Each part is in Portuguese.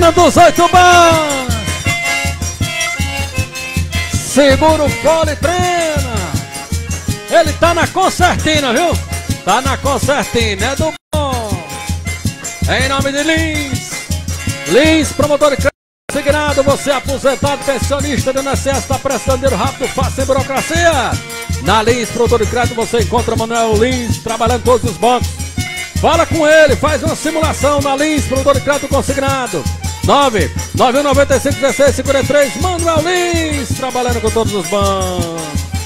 Treina dos 8 bans. Segura o fole, treina. Ele tá na concertina, viu? Tá na concertina, é do bom. Em nome de Lins. Lins, promotor de crédito consignado. Você aposentado, pensionista do INSS, tá prestando dinheiro rápido, fácil, sem burocracia. Na Lins, promotor de crédito, você encontra Manuel Lins, trabalhando em todos os bancos. Fala com ele, faz uma simulação na Lins, promotor de crédito consignado. 991951653, Manuel Lins, trabalhando com todos os bancos.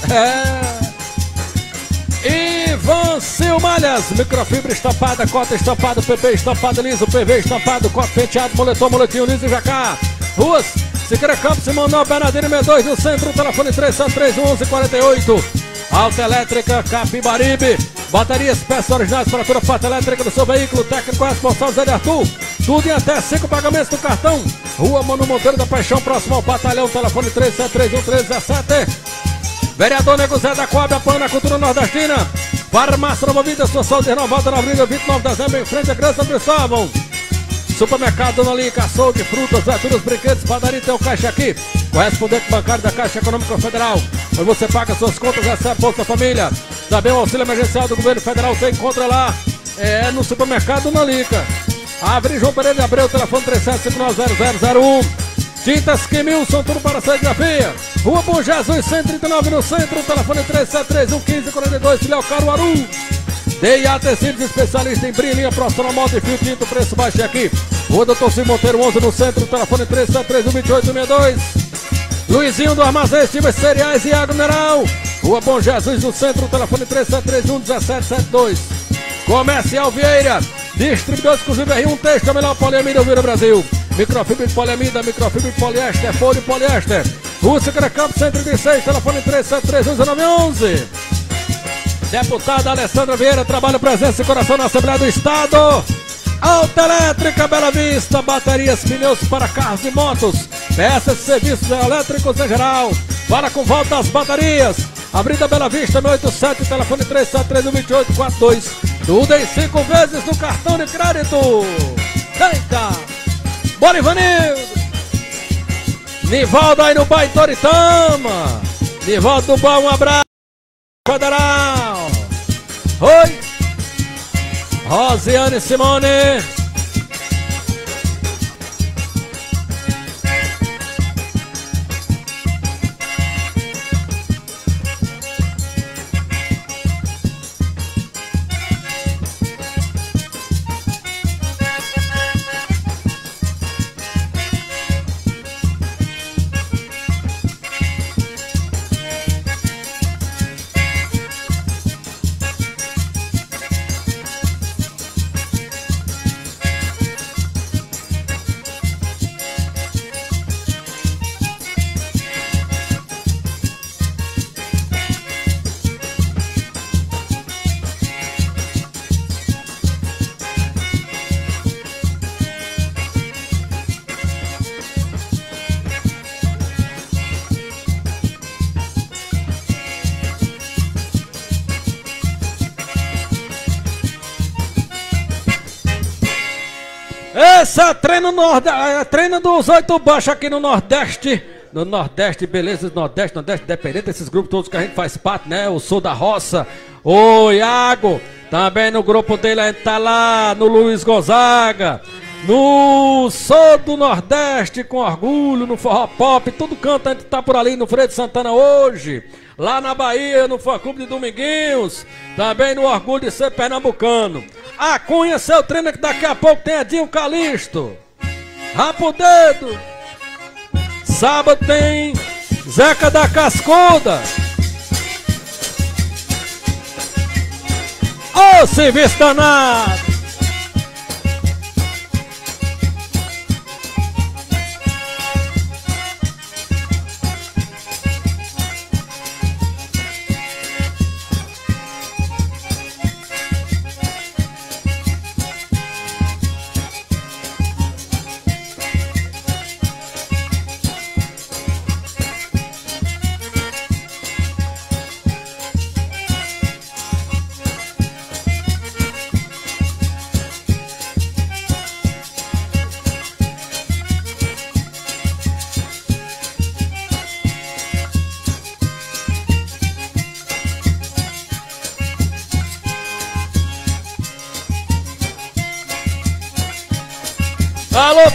Ivan Silmalhas, microfibra estampada, cota estampada, PP estampado liso, PV estampado, cota penteado, moletom, moletinho liso e jacá. Ruas, Siqueira Campos, Manuel Bernardino M2 no centro, telefone 3731-1148. Alta Elétrica Capibaribe, baterias, peças originais para toda a parte elétrica do seu veículo, técnico responsável Zé de Arthur. Tudo em até 5 pagamentos do cartão. Rua Mano Monteiro da Paixão, próximo ao batalhão, telefone 3731-1317. Vereador Nego Zé da Coab, apoio na cultura nordestina. Farmácia Nova Vida, sua saúde renovada na avenida 29 de dezembro, em frente à Grande São Cristóvão. Supermercado Dona Lica, açougue, frutas, verduras, brinquedos, padaria, tem o caixa aqui. Correspondente bancário da Caixa Econômica Federal, onde você paga suas contas, recebe Bolsa Família. Também o auxílio emergencial do governo federal, você encontra lá, no supermercado Dona Lica. Avenida João Pereira de Abreu, telefone 37590001. Tintas Quimilson, tudo para serigrafia. Rua Bom Jesus, 139 no centro, telefone 3731-1542, filial Caruaru. D&A Tecidos, especialista em brilho, linha profissional, moto e fio tinto, preço baixo aqui. Rua Doutor Cid Monteiro, 11 no centro, telefone 3731-2862. Luizinho do Armazém, estivas cereais e água mineral. Rua Bom Jesus no centro, telefone 3731-1772. Comercial Vieira, distribuidor exclusivo R1 Texto, a melhor poliamida do Brasil. Microfibra de poliamida, microfibra de poliéster, folha de poliéster. Rua Siqueira Campos, 136, telefone 3731-1911. Deputada Alessandra Vieira, trabalho, presença e coração na Assembleia do Estado. Alta Elétrica Bela Vista, baterias, pneus para carros e motos, peças e serviços elétricos em geral. Fala com volta às baterias. Avenida Bela Vista, 187, telefone 3731-2842. Tudo em 5 vezes no cartão de crédito. Eita! Bora, Ivanildo! Nivaldo aí no Baitoritama. Nivaldo do Bom, um abraço. Federal. Oi! Rosiane Simone. Esse é treino dos 8 baixos aqui no Nordeste. No Nordeste, beleza, Nordeste, independente desses grupos todos que a gente faz parte, né? O Sul da Roça, o Iago, também no grupo dele a gente tá lá, no Luiz Gonzaga, no Sul do Nordeste com orgulho, no Forró Pop, tudo canto a gente tá por ali no Freire de Santana hoje. Lá na Bahia, no Fã Clube de Dominguinhos, também no orgulho de ser pernambucano. A Cunha, seu treino, que daqui a pouco tem Edinho Calixto. Rapa o dedo. Sábado tem Zeca da Cascuda. Ô, serviço danado.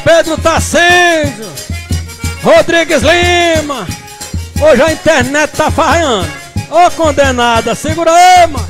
Pedro Tarcísio, Rodrigues Lima. Hoje a internet tá farreando. Ô condenada, segura aí, mano.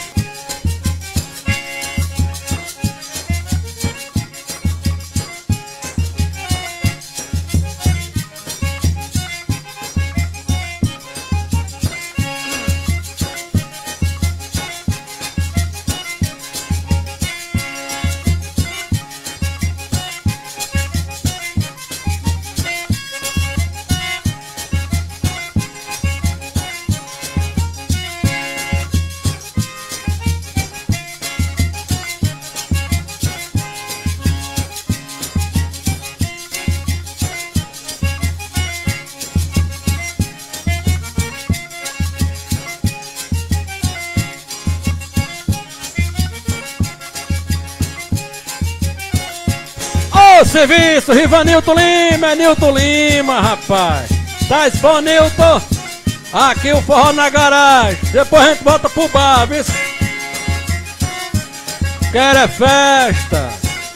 Serviço, Rivanilton Lima, é Nilton Lima, rapaz. Tá bom, Nilton? Aqui o forró na garagem. Depois a gente volta pro bar, viu? Quero é festa.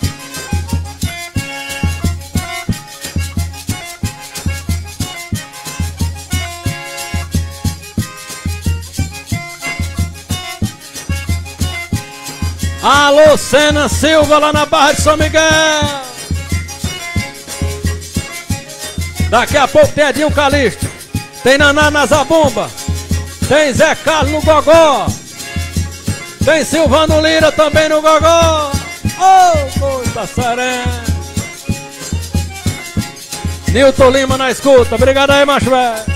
Alô, Sena Silva lá na Barra de São Miguel. Daqui a pouco tem Edinho Calixto, tem Naná na Zabumba, tem Zé Carlos no Gogó, tem Silvano Lira também no Gogó. Oh, coisa serena. Nilton Lima na escuta, obrigado aí, macho velho.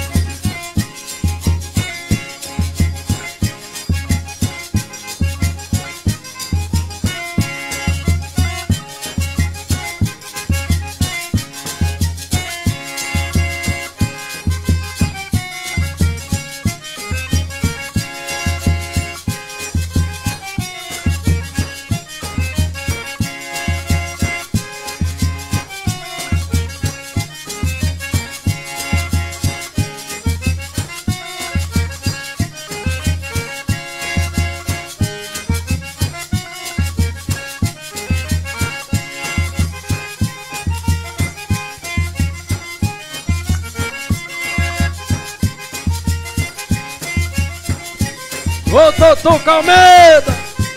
Ô Tutuca Almeida!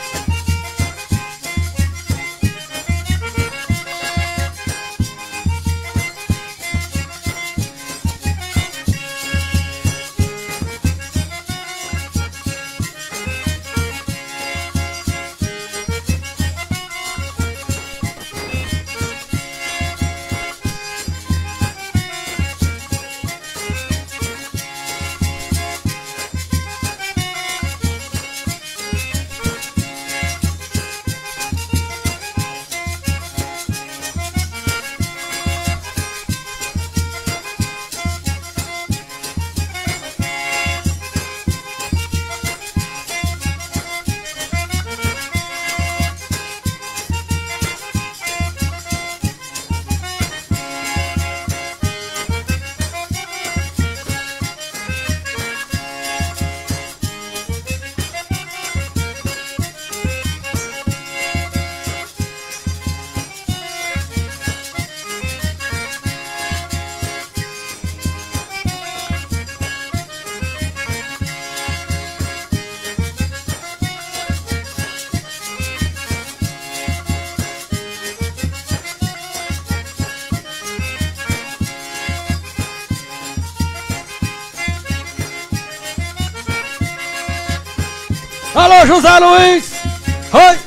Alô, José Luiz! Oi!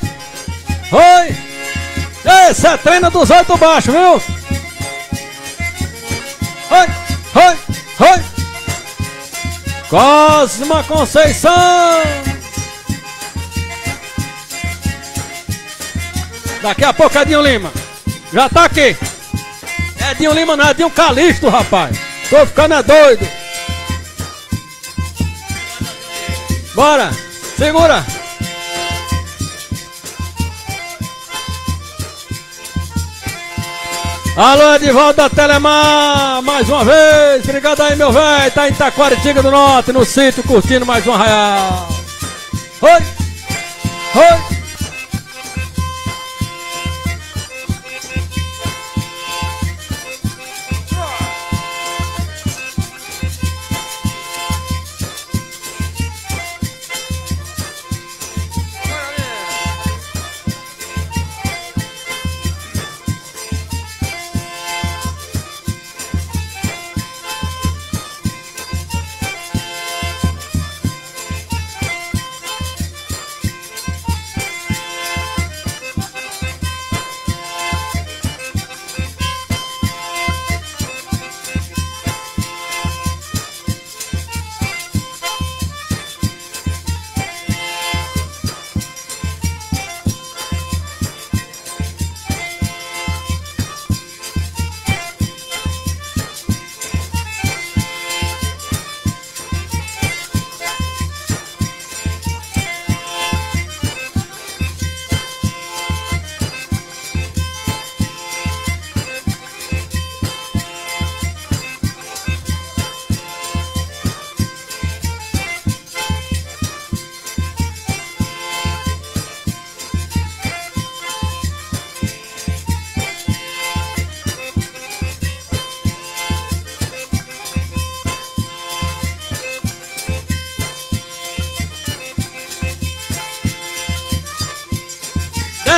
Oi! Esse é treino dos 8 baixos, viu? Oi! Cosma Conceição! Daqui a pouco é Edinho Lima. Já tá aqui. Edinho Lima não é Edinho Calixto, rapaz. Tô ficando é doido. Bora! Segura! Alô, Edivaldo da Telemar, mais uma vez, obrigado aí, meu velho, tá em Taquaritinga do Norte, no sítio, curtindo mais um arraial. Oi!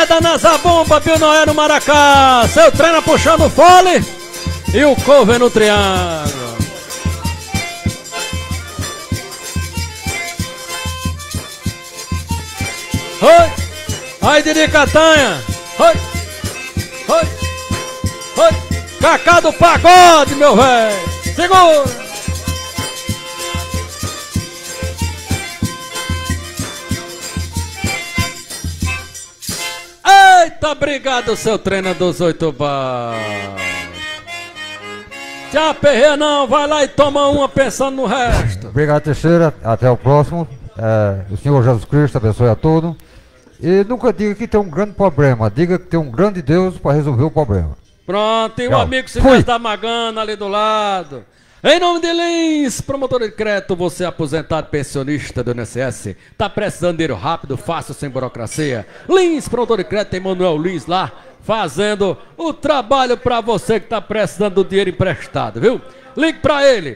Pancada na zabumba, Pio Noé no Maracá. Seu treino puxando o fole e o cover no triângulo. Oi, ai Didi Catanha. Oi, oi, oi. Cacá do pagode, meu velho. Segura. Eita, obrigado, seu treino dos 8 bar. Te aperreia não, vai lá e toma uma pensando no resto. Obrigado, Teixeira, até o próximo. O Senhor Jesus Cristo abençoe a todos. E nunca diga que tem um grande problema, diga que tem um grande Deus para resolver o problema. Pronto, tem um Tchau. amigo Silvestre da Magana ali do lado. Em nome de Lins, promotor de crédito, você aposentado pensionista do INSS, tá precisando de dinheiro rápido, fácil, sem burocracia. Lins, promotor de crédito, tem Manuel Lins lá, fazendo o trabalho para você que tá precisando do dinheiro emprestado, viu? Ligue para ele,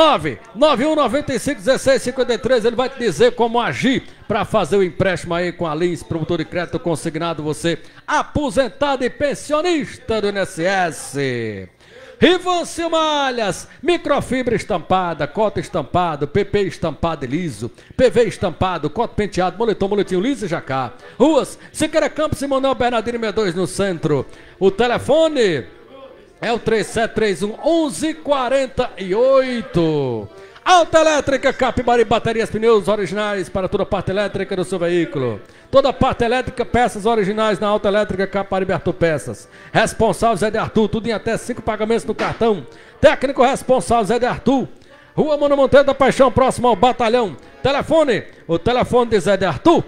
991951653, ele vai te dizer como agir para fazer o empréstimo aí com a Lins, promotor de crédito consignado, você aposentado e pensionista do INSS. Rivancio Malhas, microfibra estampada, cota estampado, PP estampado e liso, PV estampado, cota penteado, moletom, moletinho liso e jacá. Ruas, Siqueira Campos e Manuel Bernardino 62 no centro. O telefone é o 3731-1148. Autoelétrica Capibari, baterias, pneus originais para toda a parte elétrica do seu veículo. Toda a parte elétrica, peças originais na Autoelétrica Capibari Autopeças. Responsável Zé de Arthur, tudo em até 5 pagamentos no cartão. Técnico responsável Zé de Arthur. Rua Mano Monteiro da Paixão, próximo ao batalhão. Telefone, o telefone de Zé de Arthur,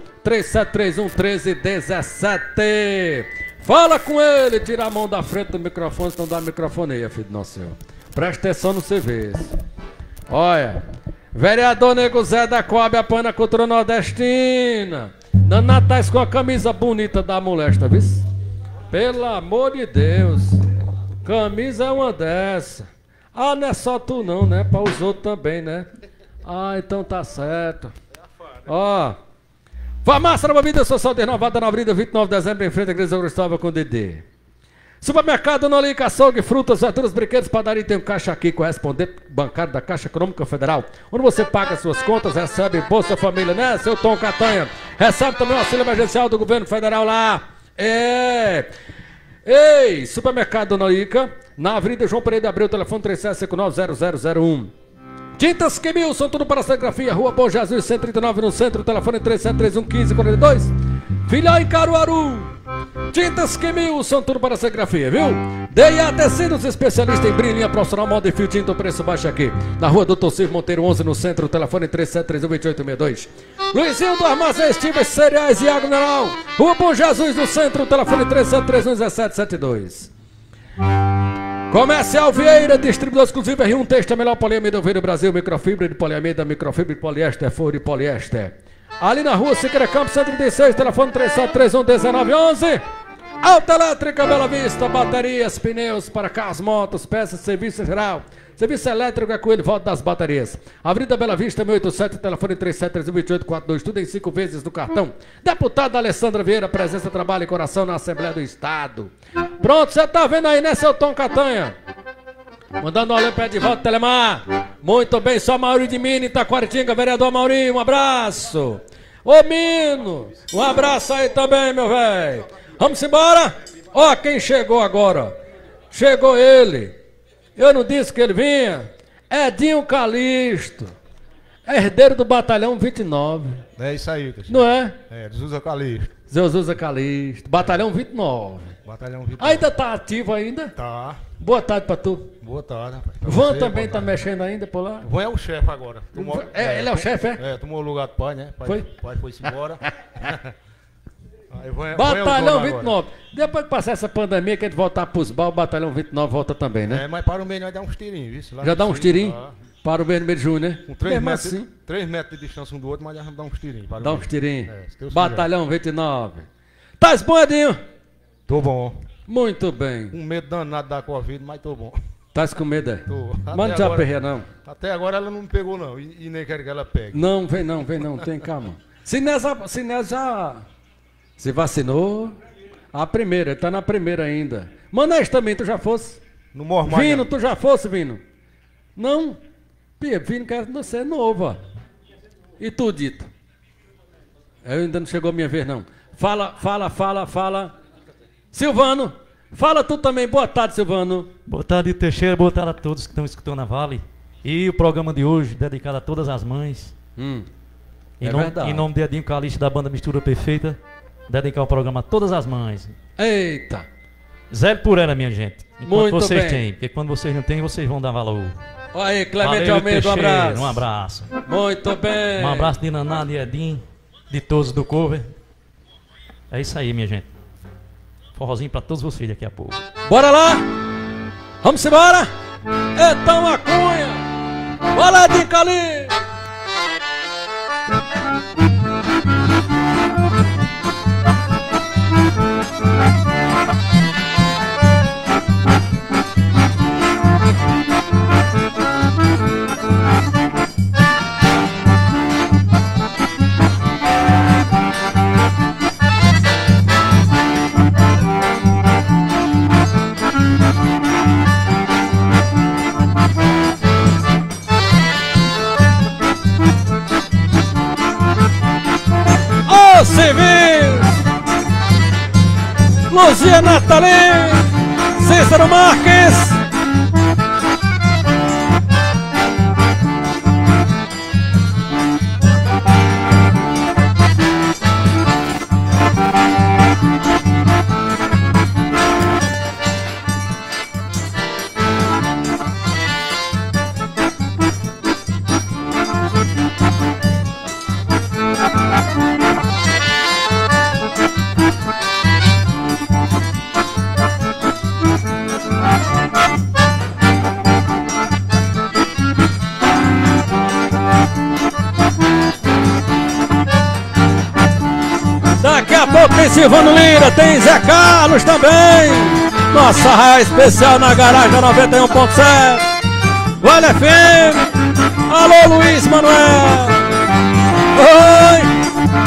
3731-1317. Fala com ele, tira a mão da frente do microfone, senão dá microfonia, filho do nosso Senhor. Presta atenção no serviço. Olha, vereador Nego Zé da Coab apoia a cultura nordestina. Dando natais com a camisa bonita da molesta, viu? Pelo amor de Deus. Camisa é uma dessa. Ah, não é só tu não, né? Para os outros também, né? Ah, então tá certo. Ó, Farmácia da Bebida Social renovada na Avenida 29 de dezembro, em frente à Igreja Cristóvão com Dedê. Supermercado Nolica, açougue, frutas, verduras, brinquedos, padaria. Tem um caixa aqui correspondente bancário da Caixa Econômica Federal, onde você paga suas contas, recebe Bolsa Família, né, seu Tom Catanha? Recebe também o auxílio emergencial do governo federal lá. Ei, Supermercado Nolica, na Avenida João Pereira de Abreu, telefone 3759-0001. Tintas Quimilson, tudo para serigrafia, Rua Bom Jesus, 139 no centro, telefone 3731-1542. Filhão em Caruaru. Tintas Quimilson, tudo para serigrafia, viu? D&A Tecidos, especialista em brilho, linha profissional, moda e fio tinta, o preço baixo aqui. Na Rua Doutor Silvio Monteiro 11 no centro, telefone 3731-2862. Luizinho do Armazém Estivas, Cereais e Água Mineral. Rua Bom Jesus no centro, telefone 3731-1772. Comercial Vieira, distribuidor exclusivo R1 Texto, a melhor poliamida do Brasil, microfibra de poliamida, microfibra de poliéster, forro de poliéster. Ali na Rua Siqueira Campos, 136, telefone 3731-1911. Autoelétrica Bela Vista, baterias, pneus para carros, motos, peças, serviço geral. Serviço elétrico é com ele, volta das baterias. Avenida Bela Vista, 187, telefone 3731-2842, tudo em 5 vezes no cartão. Deputada Alessandra Vieira, presença, trabalho e coração na Assembleia do Estado. Pronto, você tá vendo aí, né, seu Tom Catanha? Mandando um alô pé de volta, Telemar. Muito bem, só Maurinho de Mini, Itaquaritinga, vereador Maurinho, um abraço. Ô, Mino, um abraço aí também, meu velho. Vamos embora? Ó, quem chegou agora? Chegou ele. Eu não disse que ele vinha? Edinho Calixto, herdeiro do Batalhão 29. É isso aí, Teixeira. Não é? É, Zusa Calixto. Zeuzuza Calixto, Batalhão 29. Batalhão 29. Ainda tá ativo ainda? Tá. Boa tarde pra tu. Boa tarde, rapaz. Pra Van você, também boa tá tarde. mexendo ainda por lá? Van é o chefe agora. Ele é o chefe, é? É, tomou o lugar do pai, né? Foi? Pai foi-se embora. Aí Van é o Batalhão dono 29. Depois que passar essa pandemia, que a gente voltar pros bar, o Batalhão 29 volta também, agora. né? É, mas para o meio nós dá uns tirinhos, viu? Lá Já no dá uns sítio, tirinhos? lá. Para o meio de junho, né? Com 3 Mesmo metros, assim, 3 metros de distância um do outro, mas nós vamos dar uns tirinhos. dá uns tirinhos. É, se Deus Batalhão 29. Tá bom, Edinho? quiser. Tô bom. Muito bem. Com medo danado da Covid, mas tô bom. Tá com medo, é? Tô. Mas não Até te agora- aperreia, não. Até agora ela não me pegou, não. E nem quero que ela pegue. Não, vem não, tem calma. Sinés já se vacinou. A primeira, ele tá na primeira ainda. Manés também, tu já fosse? No Mormon. Vino, tu já fosse, Vino? Não? Pia, Vino quer você é novo, ó. E tu, Dito? Eu ainda não chegou a minha vez, não. Fala. Silvano, fala tu também. Boa tarde, Silvano. Boa tarde, Teixeira. Boa tarde a todos que estão escutando a Vale. E o programa de hoje, dedicado a todas as mães. Verdade. Em nome de Edinho Calixto, da banda Mistura Perfeita, dedicar o programa a todas as mães. Eita. Zero por ela, minha gente. Enquanto Muito vocês bem. têm. Porque quando vocês não têm, vocês vão dar valor. Olha aí, Clemente Valeu, Almeida, um Teixeira, abraço. Um abraço. Muito bem. Um abraço de Naná, de Edinho, de todos do cover. É isso aí, minha gente. Forrozinho pra todos vocês daqui a pouco. Bora lá. Vamos embora. Então a cunha. Bora de Cali. Civil, Luzia Nathalie, Cícero Marques. Daqui a pouco tem Silvano Lira, tem Zé Carlos também. Nossa raia especial na garagem da 91.7. Vale FM. Alô, Luiz Manuel. Oi.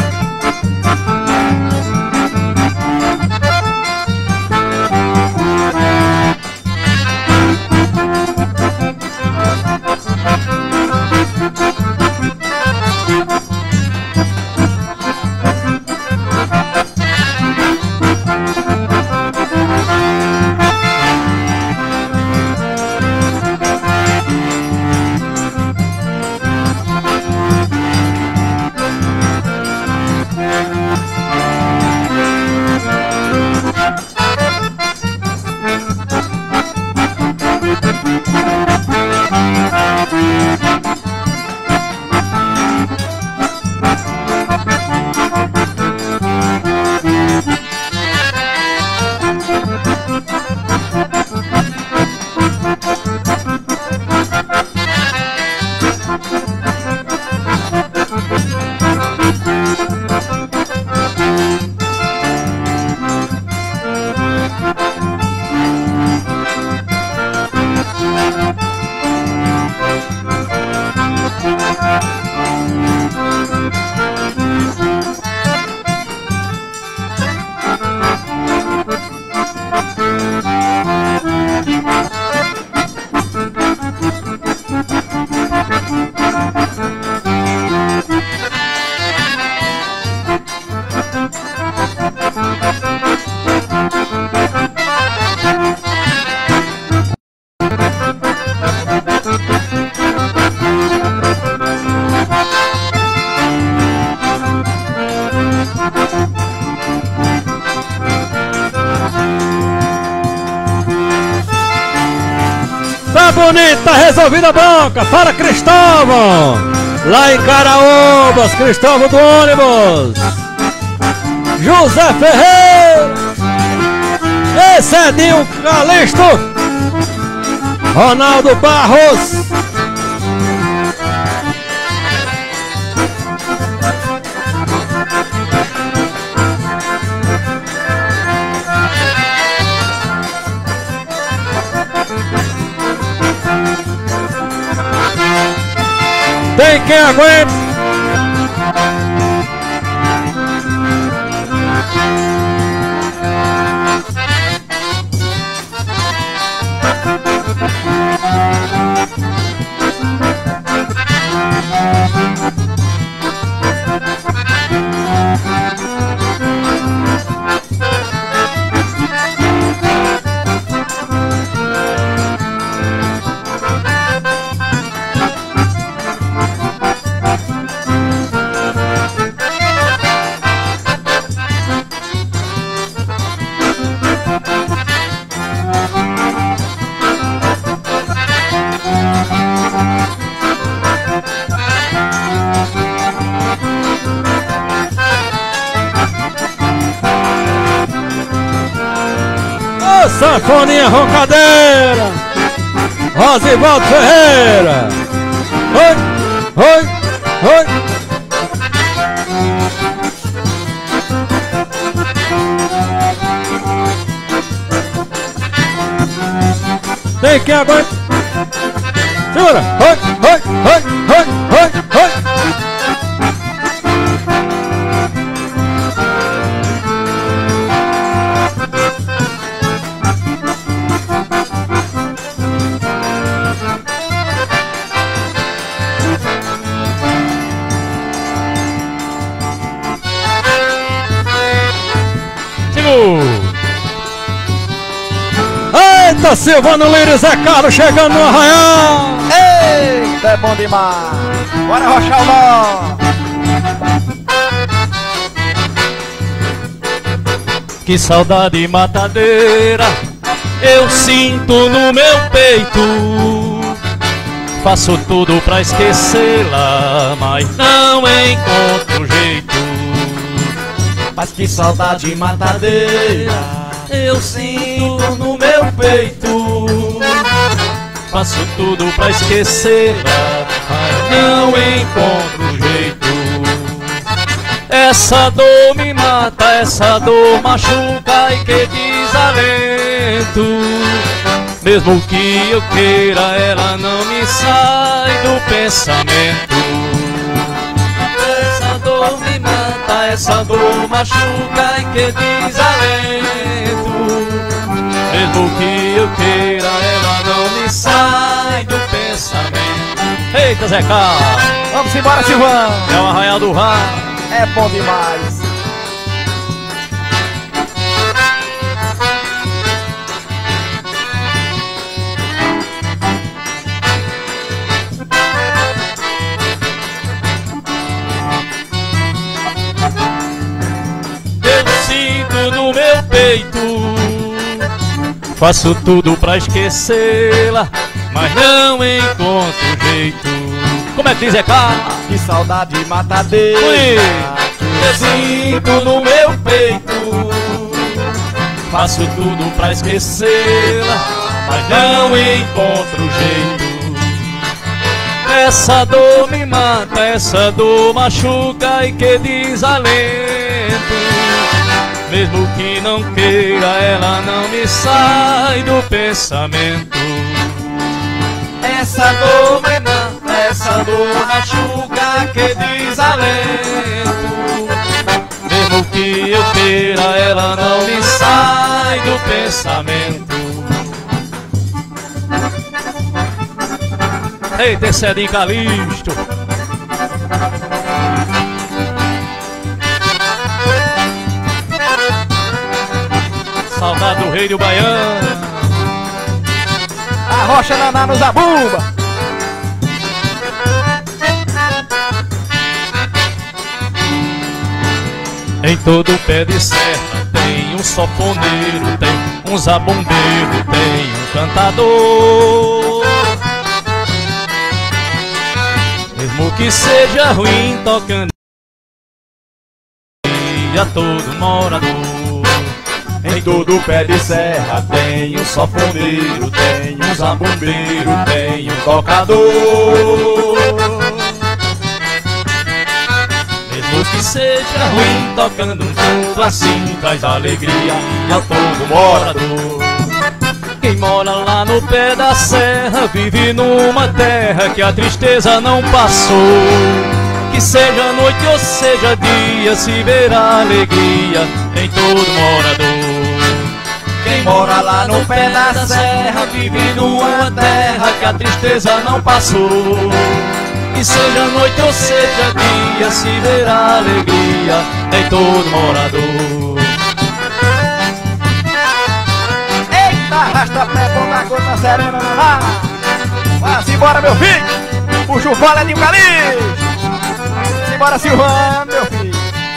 Bonita, resolvida a bronca. Fala, Cristóvão. Lá em Caraúbas, Cristóvão do ônibus. José Ferreira. Esse é Edinho Calixto. Ronaldo Barros. Tem quem aguenta. Sanfoninha Roncadeira, Rosivaldo Ferreira. Oi, oi, oi. Tem que aguentar. Segura. Oi, oi, oi, oi, oi, oi. Eita, Silvano Lira e Zé Carlos chegando no Arraial. Eita, é bom demais. Bora rochar o nó. Que saudade matadeira eu sinto no meu peito. Faço tudo pra esquecê-la, mas não encontro jeito. Mas que saudade matadeira eu sinto no meu peito. Faço tudo pra esquecê-la, mas não encontro jeito. Essa dor me mata, essa dor machuca e que desalento. Mesmo que eu queira, ela não me sai do pensamento. Essa dor me mata, essa dor machuca e que desalento. Mesmo que eu queira, ela não me sai do pensamento. Eita, Zé Carlos! Vamos embora, Silvão! É o Arraial do Rá. É bom demais. Eu sinto no meu peito. Faço tudo pra esquecê-la, mas não encontro jeito. Como é que diz, Zé Carlos? Que saudade matadeira eu sinto no meu peito. Faço tudo pra esquecê-la, mas não encontro jeito. Essa dor me mata, essa dor machuca e que desalento. Mesmo que não queira, ela não me sai do pensamento. Essa dor me mata, essa dor machuca que desalento. Mesmo que eu queira, ela não me sai do pensamento. Eita, esse é de Calixto. Saudade do rei do Baiano. A rocha naná no zabumba. Em todo pé de serra tem um sanfoneiro, tem um zabumbeiro, tem um cantador. Mesmo que seja ruim tocando a todo morador. Em todo pé de serra tem um sanfoneiro, tem um zabumbeiro, tem um tocador. Mesmo que seja ruim tocando um canto assim, traz alegria a todo morador. Quem mora lá no pé da serra vive numa terra que a tristeza não passou. Que seja noite ou seja dia, se verá alegria em todo morador. Quem mora lá no pé da serra vive numa terra que a tristeza não passou. Que seja noite ou seja dia, se verá alegria em todo morador. Eita, arrasta pé, bom da gota serena, naná. Vai-se embora, meu filho. Puxa o vale de um Calixto. Simbora, Silvano, meu filho.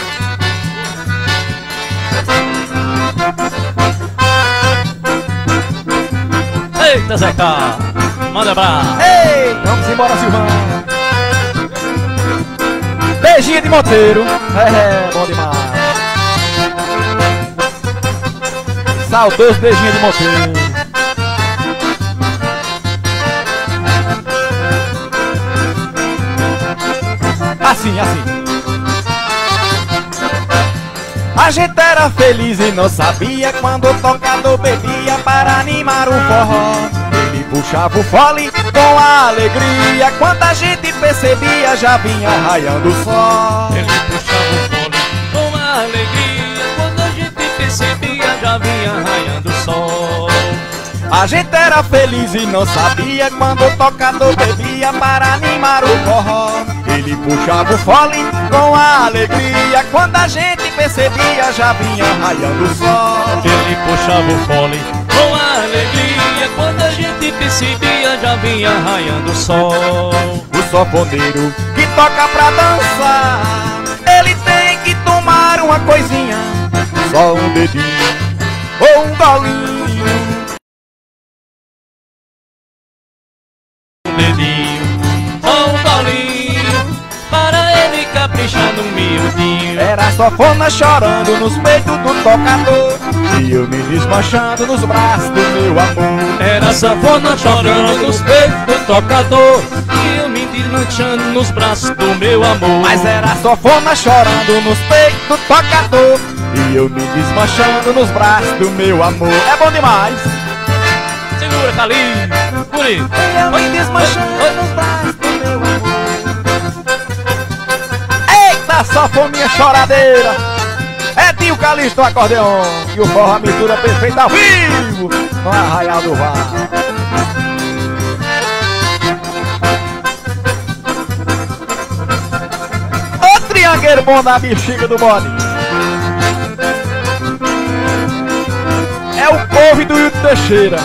Eita, Zé Carlos, manda abraço. Ei, vamos embora, Silvano. Beijinho de moteiro. É, bom demais. Saudoso beijinho de Monteiro. Assim, assim. A gente era feliz e não sabia quando o tocador bebia para animar o forró. Ele puxava o fole com a alegria, quando a gente percebia já vinha raiando o sol. Ele puxava o fole com a alegria, quando a gente percebia já vinha raiando o sol. A gente era feliz e não sabia quando o tocador bebia para animar o forró. Ele puxava o fole com a alegria, quando a gente percebia já vinha raiando o sol. Ele puxava o fole com a alegria, quando a gente percebia já vinha raiando o sol. O sanfoneiro que toca pra dançar, ele tem que tomar uma coisinha, só um dedinho ou um golinho. Um dedinho ou um golinho, para ele caprichar no miudinho. Era a sanfona chorando nos peitos do tocador, e eu me desmanchando nos braços do meu amor. Era a sanfona chorando nos peitos do tocador, e eu me desmanchando nos braços do meu amor. Mas era a sanfona chorando nos peitos do tocador, e eu me desmanchando nos braços do meu amor. É bom demais. Segura, Calinho, bonito. E eu me desmanchando nos braços do meu amor. Eita, sanfoninha choradeira. É tio Calixto no acordeon, e o forró mistura perfeita ao vivo no Arraial do Vale. O triangueiro bom da bexiga do bode é o couve do Hilton Teixeira.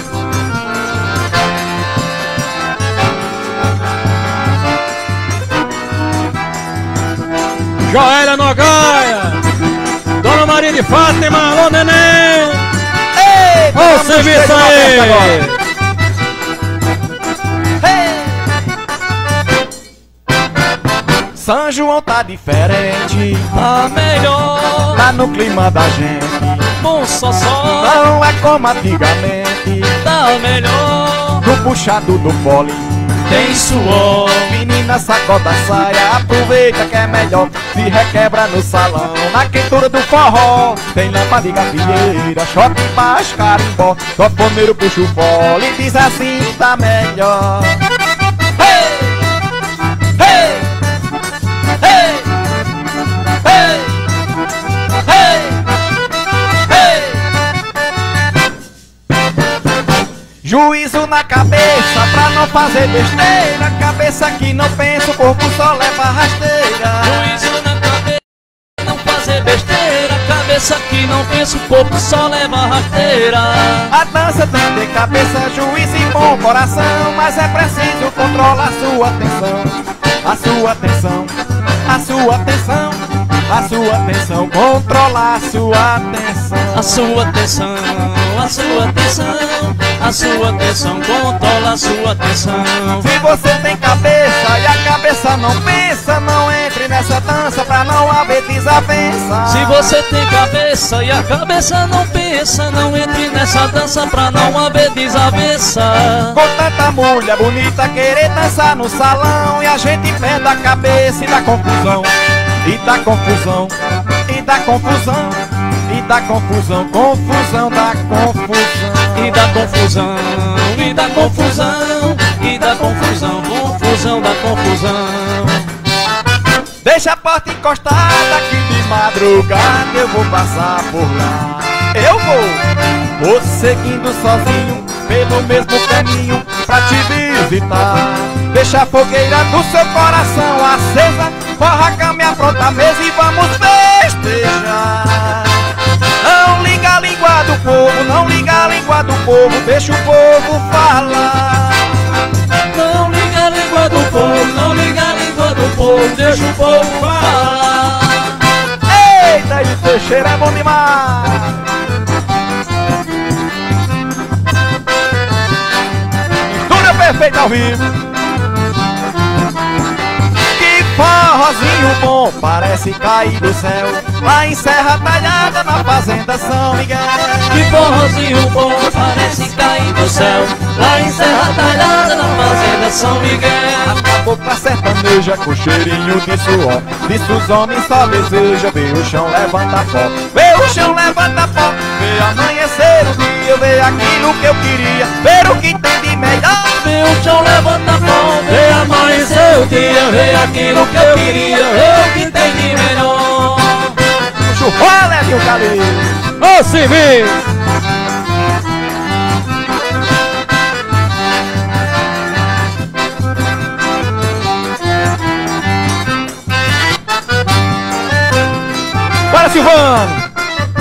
Joélia Nogaia, Dona Maria de Fátima, alô neném. Ei, Olha o serviço aí. São João tá diferente, Tá melhor, tá no clima da gente. bom só, Não é como antigamente, tá melhor. no puxado do fole. Tem suor, Menina, sacoda a saia, aproveita que é melhor. Se requebra no salão, na quentura do forró. Tem lâmpada de gafieira, shot baixo, carimbó. Sanfoneiro puxa o fole e diz assim, tá melhor. Hey! Hey! Hey! Hey! Hey! Juízo na cabeça pra não fazer besteira. Cabeça que não pensa, o corpo só leva rasteira. juízo na cabeça, não fazer besteira. Cabeça que não pensa, o corpo só leva rasteira. A dança tem que ter cabeça, juízo e bom coração. Mas é preciso controlar sua atenção. A sua atenção, a sua atenção, a sua atenção. Controlar a sua atenção. A sua atenção, a sua atenção, a sua atenção, controla a sua atenção. Se você tem cabeça e a cabeça não pensa, não entre nessa dança pra não haver desavença. Se você tem cabeça e a cabeça não pensa, não entre nessa dança pra não haver desavença. Com tanta mulher bonita querer dançar no salão, e a gente perde a cabeça e dá confusão. E dá confusão, e dá confusão, e dá confusão, confusão da confusão. E dá confusão, e dá confusão, e dá confusão, confusão da confusão. Deixa a porta encostada que de madrugada eu vou passar por lá. Eu vou seguindo sozinho pelo mesmo caminho pra te visitar. Deixa a fogueira do seu coração acesa, forra a cama e apronta a mesa e vamos festejar. Não liga a língua do povo, não liga a língua do povo, deixa o povo falar. Não liga a língua do povo, não liga a língua do povo, deixa o povo falar. Eita, e Teixeira é bom demais. Tudo é perfeito ao vivo. Que forrozinho bom, parece parece cair do céu, lá em Serra Talhada, na fazenda São Miguel. Que forrozinho bom parece cair do céu, lá em Serra Talhada, na fazenda São Miguel. A boca sertaneja com cheirinho de suor, disso os homens só desejam ver o chão levanta pó. Ver o chão levanta pó, ver amanhecer o dia, ver aquilo que eu queria, ver o que tem de melhor. Ver o chão levanta pó, ver amanhecer o dia, ver aquilo que eu queria, ver o que tem de melhor. Olha aqui o cabelo. Ô Civil! Bora, Silvano!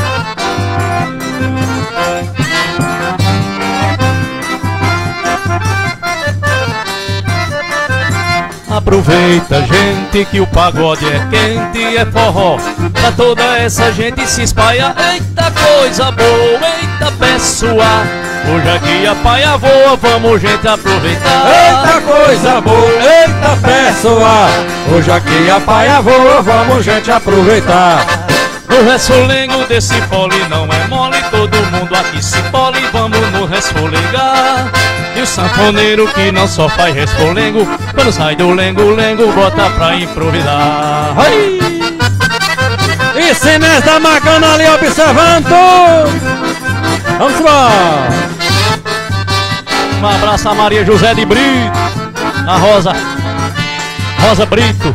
Aproveita, gente, que o pagode é quente, é forró, pra toda essa gente se espalha. Eita coisa boa, eita pessoal, hoje aqui a paia voa, vamos gente aproveitar. Eita coisa boa, eita pessoal, hoje aqui a paia voa, vamos gente aproveitar. O resfolengo desse pole não é mole, todo mundo aqui se pole, vamos no resfolegar. E o sanfoneiro que não só faz resfolengo, quando sai do lengo-lengo, bota pra improvisar. Ai! E Sinés da Macana ali observando. Vamos embora. Um abraço a Maria José de Brito, a Rosa Brito.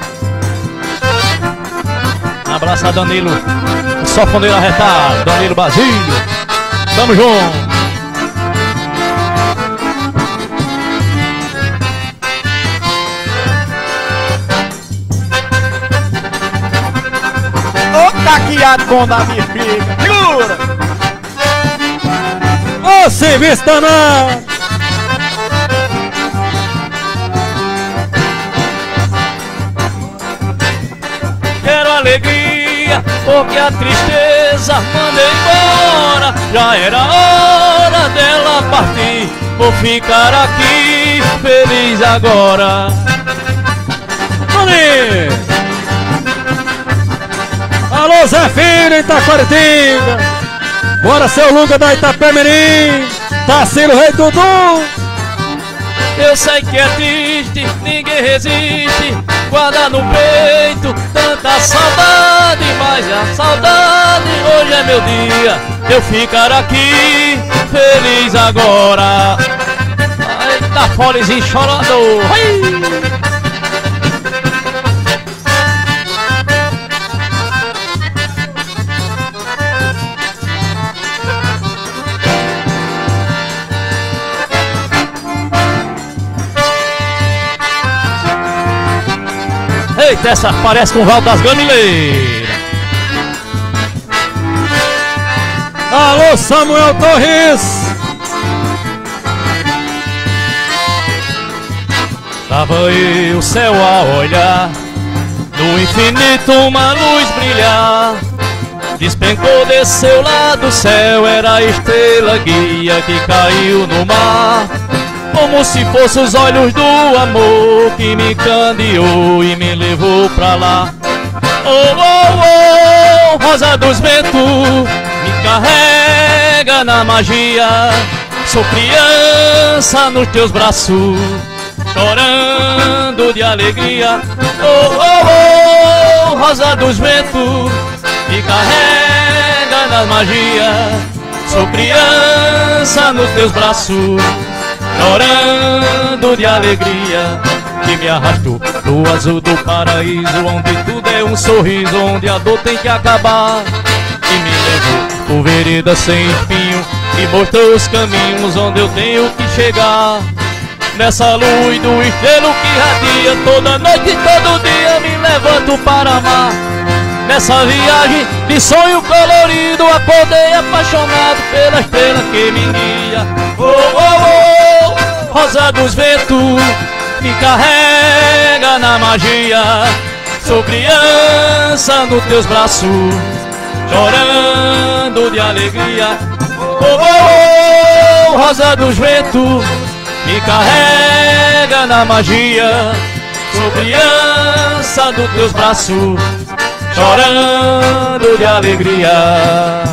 Um abraço a Danilo, o sanfoneiro arretado, Danilo Basílio. Tamo junto. Ô caqueado bom da minha filha, jura? Ô serviço danado. Quero alegria, porque a tristeza manda embora. Já era hora dela partir, vou ficar aqui feliz agora. Mani! Alô Zé Filho, Itaquaritinga. Bora seu Luga da Itapemirim, Tarsilo Rei Dudu. Eu sei que é triste, ninguém resiste, guarda no peito tanta saudade, mas a saudade hoje é meu dia, eu ficar aqui feliz agora. Eita, forezinho chorador. Eita, essa parece com o Val das Gamileiras. Alô Samuel Torres. Tava aí o céu a olhar, no infinito uma luz brilhar. Despencou, desceu lá do céu, era a estrela guia que caiu no mar. Como se fossem os olhos do amor que me candeou e me levou pra lá. Oh, oh, oh, rosa dos ventos, me carrega na magia. Sou criança nos teus braços, chorando de alegria. Oh, oh, oh, rosa dos ventos, me carrega na magia. Sou criança nos teus braços, chorando de alegria, que me arrastou no azul do paraíso, onde tudo é um sorriso, onde a dor tem que acabar. E me levou por vereda sem espinho, e mostrou os caminhos onde eu tenho que chegar. Nessa luz do estrelo que radia, toda noite e todo dia me levanto para amar. Nessa viagem de sonho colorido, acordei apaixonado pela estrela que me guia. Oh, oh, oh, rosa dos ventos, me carrega na magia. Sou criança nos teus braços, chorando de alegria. Oh, oh, oh, rosa dos ventos, me carrega na magia. sou criança dos teus braços, chorando de alegria.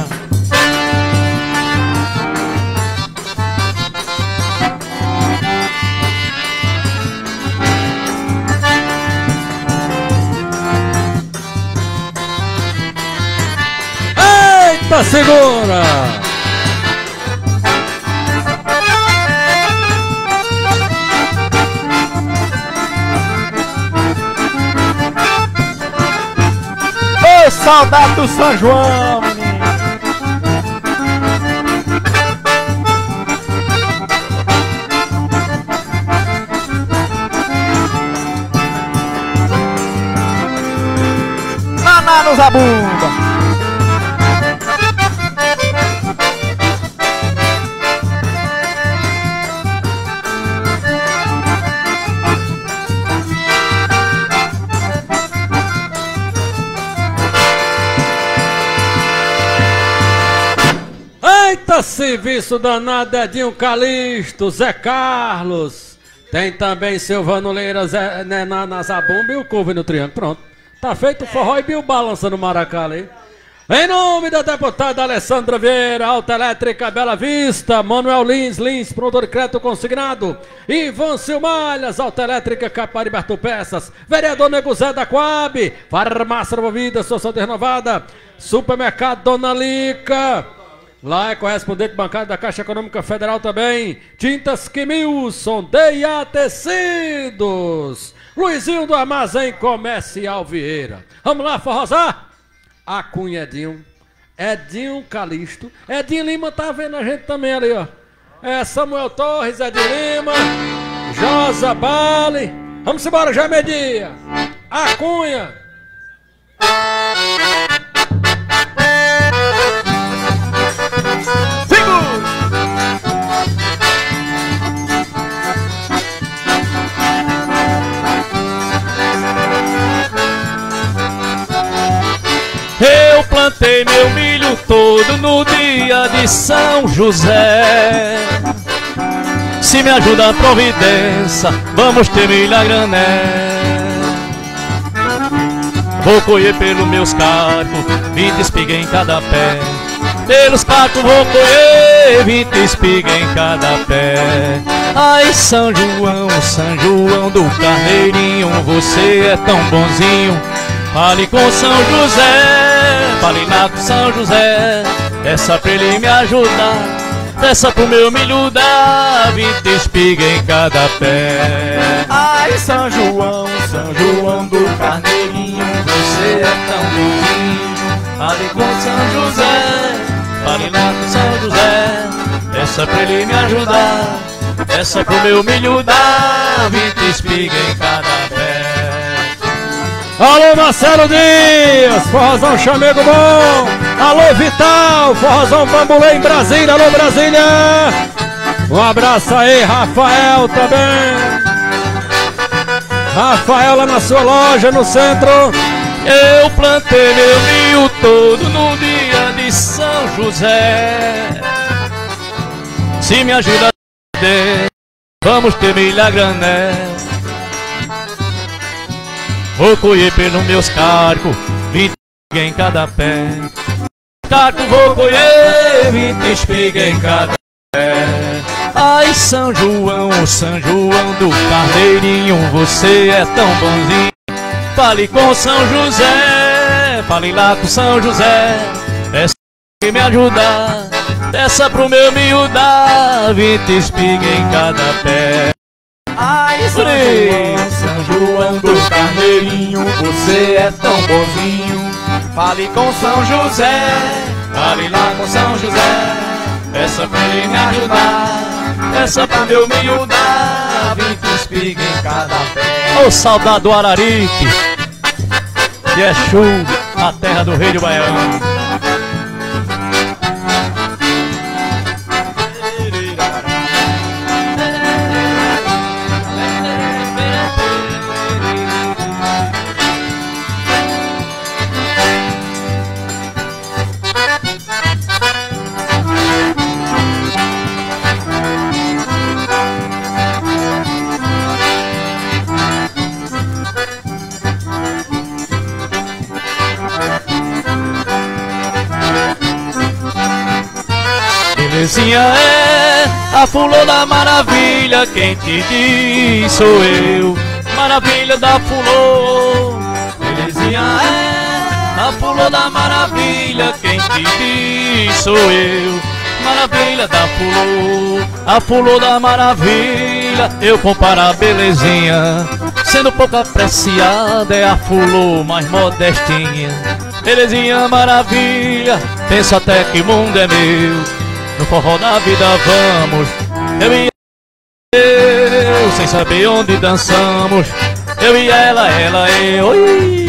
Eita, segura! Ô, saudade do São João, menino. Naná no zabumba. Eita, serviço danado, Edinho Calixto, Zé Carlos. Tem também Silvano Leira, Zé, né, na zabumba e o Couve no triângulo. Pronto. Tá feito o forró e Bill balança no maracá ali. Em nome da deputada Alessandra Vieira, Autoelétrica Bela Vista, Manuel Lins, produtor de crédito consignado, Ivan Silmalhas, Autoelétrica Capari Berto Peças, vereador Nego Zé da Coab, Farmácia Nova Vida, Sociedade Renovada, Supermercado Dona Lica, lá é correspondente bancário da Caixa Econômica Federal também, Tintas Quimilson, D&A Tecidos, Luizinho do Armazém Comercial Vieira. Vamos lá, forrosar? A Cunha Edinho Calixto, Edinho Lima tá vendo a gente também ali, ó. É Samuel Torres, Edinho Lima, Josa Bale. Vamos embora, já é meio-dia. A Cunha. Eu plantei meu milho todo no dia de São José. Se me ajuda a providência, vamos ter milho a granel. Vou colher pelos meus cacos, 20 espigas em cada pé. Pelos cacos vou colher 20 espigas em cada pé. Ai, São João do Carneirinho, você é tão bonzinho. Fale com São José, fale lá com São José, peça pra ele me ajudar, peça pro meu milho dar 20 espigas em cada pé. Ai, São João do Carneirinho, Você é tão bonzinho. Fale com São José, fale lá com São José, peça pra ele me ajudar, peça pro meu milho dar 20 espigas em cada pé. Alô, Marcelo Dias, forrozão chamego bom. Alô, Vital, forrozão bambulê em Brasília. Alô, Brasília. Um abraço aí, Rafael também. Rafael lá na sua loja, no centro. Eu plantei meu milho todo no dia de São José. Se me ajuda a Deus, vamos ter milho a granel. Vou colher pelos meus carcos, 20 espigas em cada pé. Carco vou colher 20 espigas em cada pé. Ai, São João do Carneirinho, você é tão bonzinho. Fale com São José, fale lá com São José, peça que me ajudar, peça pro meu milho dar 20 espigas em cada pé. ai, São João do Carneirinho, você é tão bonzinho. Fale com São José, Fale lá com São José, peça pra ele me ajudar, peça pro meu milho dar 20 espigas em cada pé. Ô, saudade do Araripe, que é show, a terra do rei do Baiano. Belezinha é a fulô da maravilha, quem te diz sou eu. Maravilha da fulô. Belezinha é a fulô da maravilha, quem te diz sou eu. Maravilha da fulô, a fulô da maravilha. Eu comparo a belezinha, sendo pouco apreciada, é a fulô mais modestinha. Belezinha maravilha, penso até que o mundo é meu. No forró da vida vamos, eu e eu, sem saber onde dançamos. Eu e ela, eu. Oi.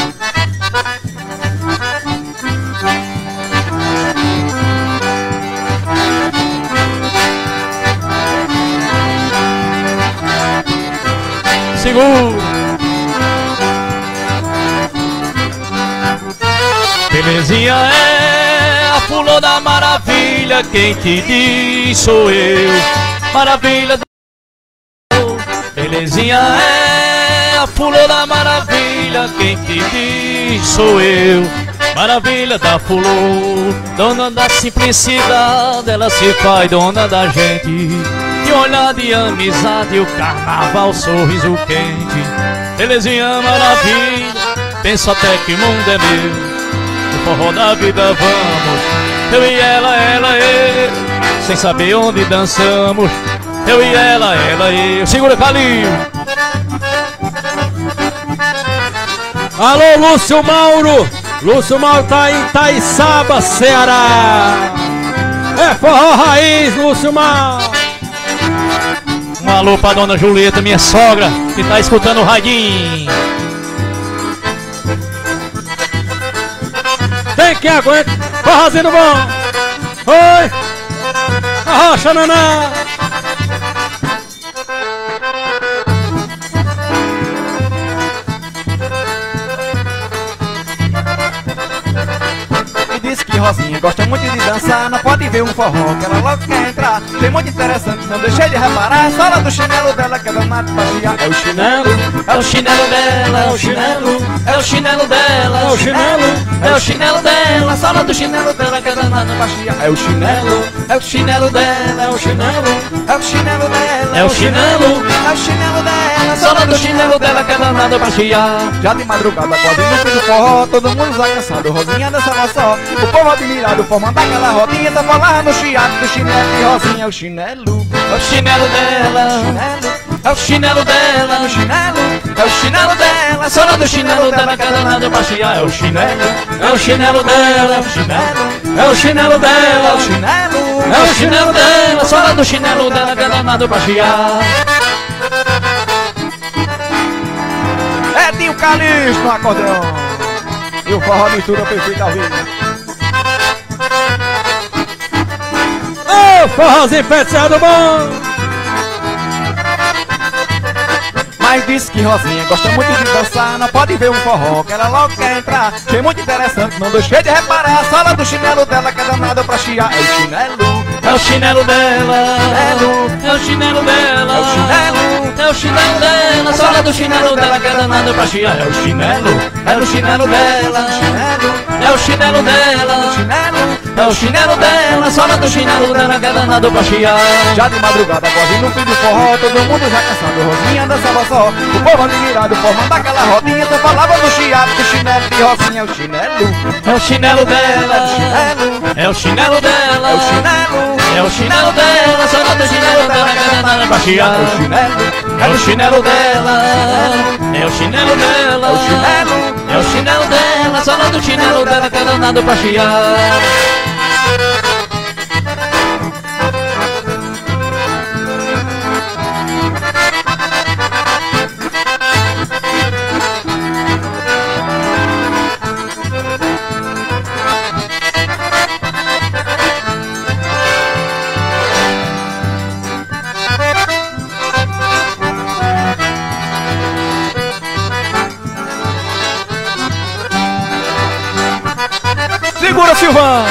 Segura. Belezinha é a fulô da maravilha, quem te diz sou eu. Maravilha da fulô. Belezinha é a fulô da maravilha, quem te diz sou eu. Maravilha da fulô, dona da simplicidade, ela se faz dona da gente. De olhar de amizade, o carnaval, sorriso quente. Belezinha maravilha, penso até que o mundo é meu. No forró da vida vamos, eu e ela, eu, sem saber onde dançamos. Eu e ela, eu. Segura, Calil. Alô, Lúcio Mauro. Lúcio Mauro tá em Itaiçaba, Ceará. É forró raiz, Lúcio Mauro. Um alô pra dona Julieta, minha sogra, que tá escutando o radinho. Tem que aguenta, forrozinho bom. Oi, arrocha, naná. Diz que Rosinha gosta muito de dançar, não pode ver um forró que ela logo quer entrar. Tem muito interessante, não deixei de reparar. Sola do chinelo dela que é danado pra chiar. É o chinelo, é o chinelo dela, é o chinelo, é o chinelo dela, É o chinelo, é o chinelo dela, sola do chinelo dela que é danado pra chiar. é o chinelo, É o chinelo dela, é o chinelo, é o chinelo dela, é o chinelo, é o chinelo dela, sola do chinelo dela que é danado pra chiar. Já de madrugada, quase no fim do forró, todo mundo já cansado, Rosinha dançava só. O povo admirado, formando aquela rodinha, tá falando no chiado do chinelo de Rosinha. É o chinelo, É o chinelo dela, é o chinelo dela, é o chinelo, é o chinelo dela, sola do chinelo dela que é danado pra chiar. É o chinelo, é o chinelo dela, é o chinelo dela, é o chinelo, é o chinelo dela, sola do chinelo dela que é danado pra chiar. é Dinho Calixto no acordeão. E o forró mistura perfeita a vida. Ô, forrozinho feteado bom. Mas disse que Rosinha gosta muito de dançar, não pode ver um forró que ela logo quer entrar. Achei muito interessante, não deixei de reparar. A sola do chinelo dela que é danada pra chiar. É o chinelo, É o chinelo dela, é o chinelo dela, é o chinelo, é o chinelo dela, sola do chinelo dela que é danado pra chiar. É o chinelo, é o chinelo dela, é o chinelo dela, chinelo. é o chinelo dela, sola do chinelo dela que é danado pra chiar. Já de madrugada, quase no fim do forró, todo mundo já cansado, Rosinha dançava só. O povo admirado, formando aquela rodinha, só falava no chiado do chinelo de Rosinha. É o chinelo, É o chinelo dela, chinelo, é o chinelo dela, é o chinelo, é o chinelo dela, sola do chinelo dela que é danado pra chiar. é o chinelo, É o chinelo dela, é o chinelo dela, é o chinelo. é o chinelo dela, sola do chinelo dela que é danado pra chiar. Segura, Silvão.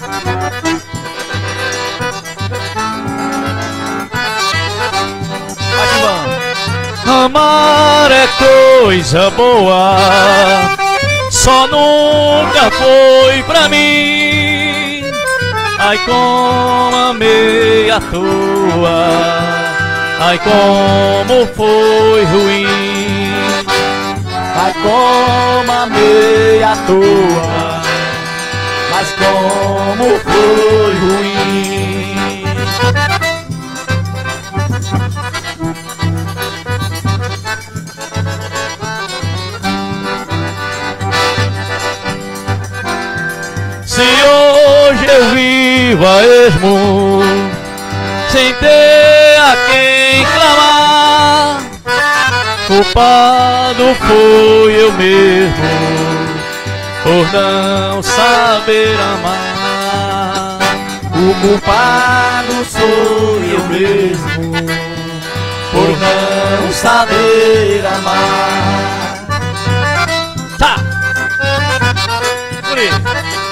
Vai, Silvão. Amar é coisa boa, só nunca foi pra mim. Ai, como amei à toa, ai, como foi ruim. Ai, como amei à toa, mas como foi ruim. Se hoje eu vivo a esmo, sem ter a quem clamar, culpado fui eu mesmo, por não saber amar. O culpado sou eu mesmo, por não saber amar. Tá! Por isso.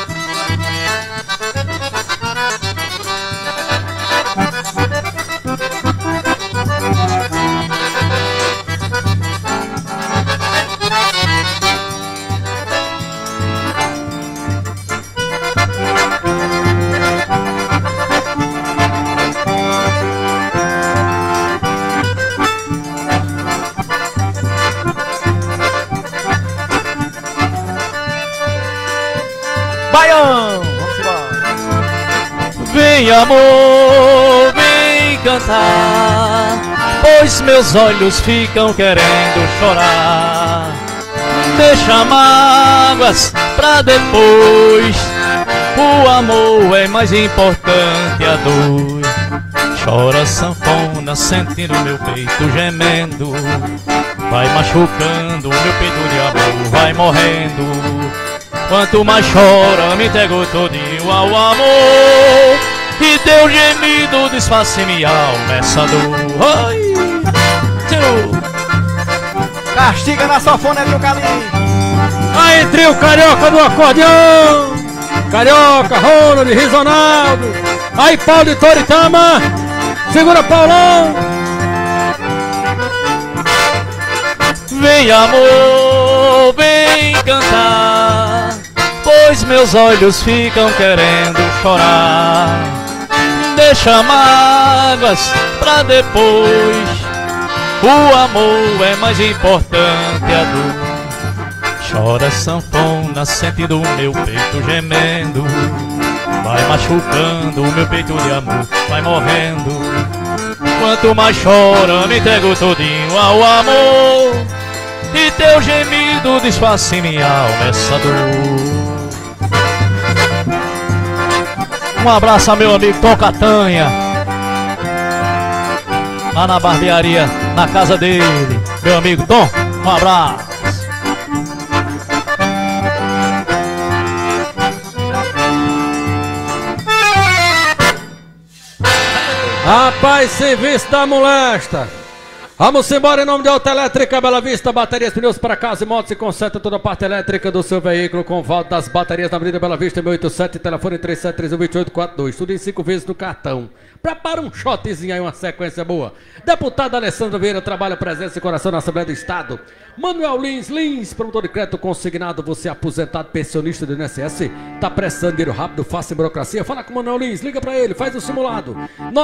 Baião! Vamos embora! Vem, amor, vem cantar, pois meus olhos ficam querendo chorar. Deixa mágoas pra depois, o amor é mais importante a dois. Chora sanfona, sentindo meu peito gemendo, vai machucando meu peito de amor, vai morrendo. Quanto mais chora, me entrego todinho ao amor, e teu gemido desfaz minha alma essa dor. Ai, teu... Castiga na sanfona, teu calinho! Aí, trio carioca do acordeão! Carioca, Ronald, Risonaldo! Aí, Paulo de Toritama! Segura, Paulão! Vem, amor, vem cantar, pois meus olhos ficam querendo chorar. Deixa mágoas pra depois, o amor é mais importante a dor. Chora sanfona, sentindo o meu peito gemendo, vai machucando o meu peito de amor, vai morrendo. Quanto mais chora, me entrego todinho ao amor, e teu gemido desfaz minha alma essa dor. Um abraço a meu amigo Tom Catanha, lá na barbearia, na casa dele. Meu amigo Tom, um abraço. Rapaz, serviço da molesta. Vamos embora em nome de Autoelétrica Bela Vista, baterias, pneus para casa e motos, e conserta toda a parte elétrica do seu veículo com volta das baterias na Avenida Bela Vista, 1087, telefone 3731-2842, tudo em 5 vezes no cartão. Prepara um shotzinho aí, uma sequência boa. Deputado Alessandro Vieira trabalha presença e coração na Assembleia do Estado. Manuel Lins, promotor de crédito consignado, você é aposentado, pensionista do INSS, tá prestando dinheiro rápido, fácil em burocracia, fala com o Manuel Lins, liga pra ele, faz o simulado,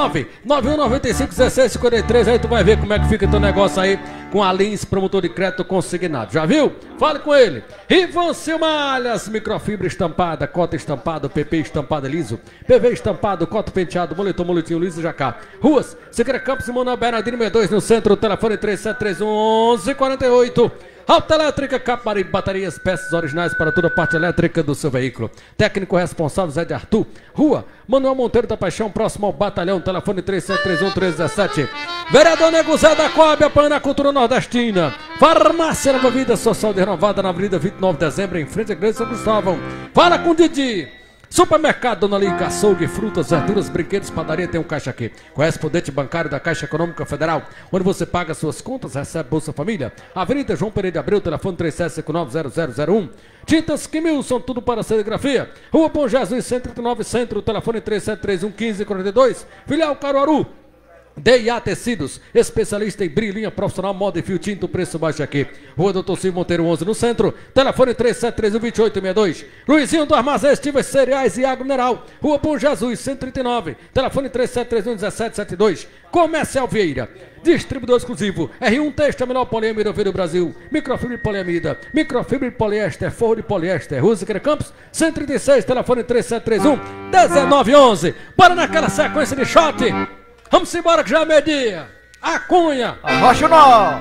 991951653, aí tu vai ver como é que fica teu negócio aí com a Lins, promotor de crédito consignado, já viu? Fale com ele. Ivan Silmalhas, microfibra estampada, cota estampada, PP estampada liso, PV estampado, cota penteado, moletom liso jacá. Ruas, Siqueira Campos e Manuel Bernardino 62 no centro, telefone 3731-1148. Autoelétrica, Capari, baterias, peças originais para toda a parte elétrica do seu veículo. Técnico responsável Zé de Arthur. Rua Manuel Monteiro da Paixão, próximo ao Batalhão, telefone 3731-1317. Vereador Nego Zé da Coab, apoiando a cultura nordestina. Farmácia Nova Vida Social de Renovada na Avenida 29 de Dezembro, em frente à Igreja São Cristóvão. Fala com o Didi. Supermercado Dona Lica, açougue, frutas, verduras, brinquedos, padaria, tem um caixa aqui. Correspondente bancário da Caixa Econômica Federal, onde você paga suas contas, recebe Bolsa Família. Avenida João Pereira de Abreu, telefone 3759-0001. Tintas Quimilson, tudo para serigrafia. Rua Bom Jesus, 139 Centro, telefone 3731-1542. Filial Caruaru. D&A Tecidos, especialista em brilhinha profissional, moda e fio tinto, preço baixo aqui. Rua Doutor Silvio Monteiro 11 no centro, telefone 3731-2862. Luizinho do Armazém Estivas Cereais e Água Mineral, Rua Bom Jesus 139, telefone 3731-1772. Comercial Vieira, distribuidor exclusivo, R1 Texto, a melhor poliamida do Brasil, microfibra e poliamida, microfibra e poliéster, forro de poliéster, Rua Siqueira Campos 136, telefone 3731-1911. Bora naquela sequência de shot. Vamos embora que já é meio-dia. A Cunha. Arrocha o nó.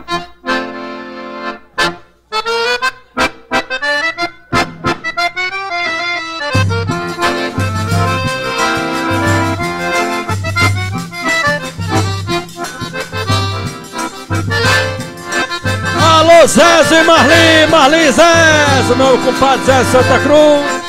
Alô, Zé e Marli Zé, meu compadre Zé Santa Cruz.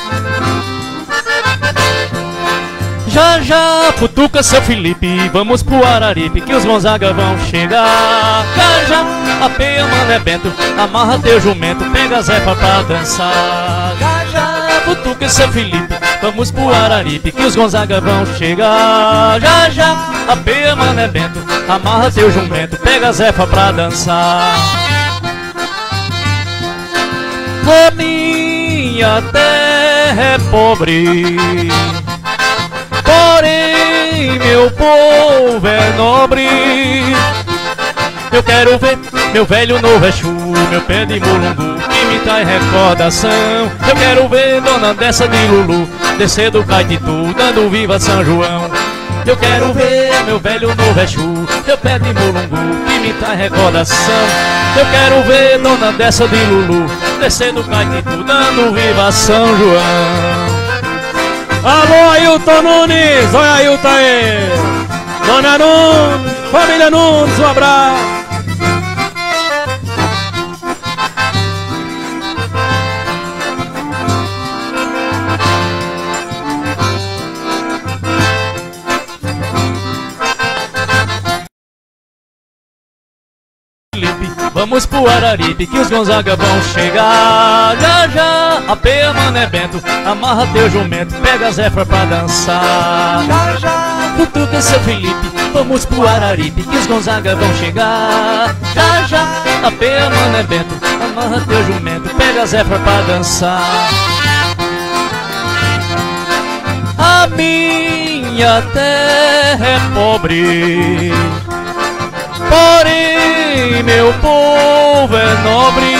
Já, futuca seu Felipe, vamos pro Araripe que os Gonzaga vão chegar. Já, apeia Mané Bento, amarra teu jumento, pega Zefa pra dançar. Já, futuca seu Felipe, vamos pro Araripe que os Gonzaga vão chegar. Já, apeia Mané Bento, amarra teu jumento, pega Zefa pra dançar. A minha terra é pobre, porém meu povo é nobre. Eu quero ver meu velho no Exu, meu pé de mulungu que me traz recordação. Eu quero ver Dona Dessa de Lulu descer do Caetitu dando viva São João. Eu quero ver meu velho no Exu, meu pé de mulungu que me traz recordação. Eu quero ver Dona Dessa de Lulu descer do Caetitu dando viva São João. Alô, Ailton Nunes, olha Ailton aí. Dona Nunes, família Nunes, um abraço. Vamos pro Araripe que os Gonzaga vão chegar. Já, apeia Mané Bento, amarra teu jumento, pega Zefa pra dançar. Já, futuca seu Felipe, vamos pro Araripe que os Gonzaga vão chegar. Já, apeia Mané Bento, amarra teu jumento, pega Zefa pra dançar. A minha terra é pobre, porém meu povo é nobre.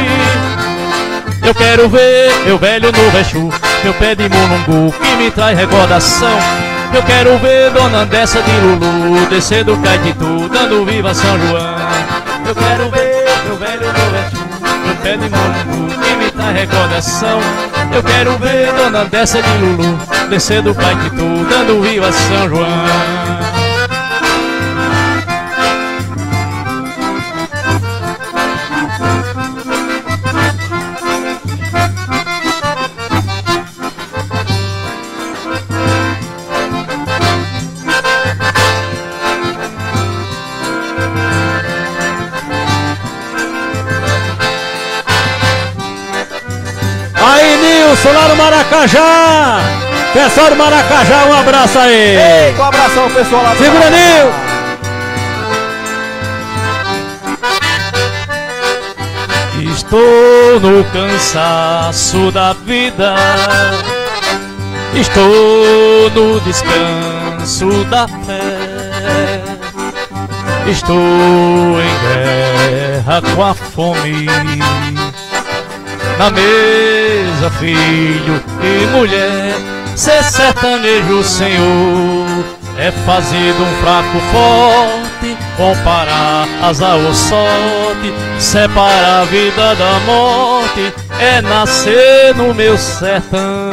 Eu quero ver meu velho no Exu, meu pé de mulungu que me traz recordação. Eu quero ver Dona Dessa de Lulu descer do Caetitu dando viva São João. Eu quero ver meu velho no Exu, meu pé de mulungu que me traz recordação. Eu quero ver Dona Dessa de Lulu descer do Caetitu dando viva São João. Nilson lá no Maracajá. Pessoal do Maracajá, um abraço aí. Ei, um abração pessoal lá do Segura, Nilson. Estou no cansaço da vida, estou no descanso da fé, estou em guerra com a fome. Na mesa, filho e mulher, ser sertanejo, Senhor, é fazer de um fraco forte, comparar azar ou sorte, separar a vida da morte, é nascer no meu sertão.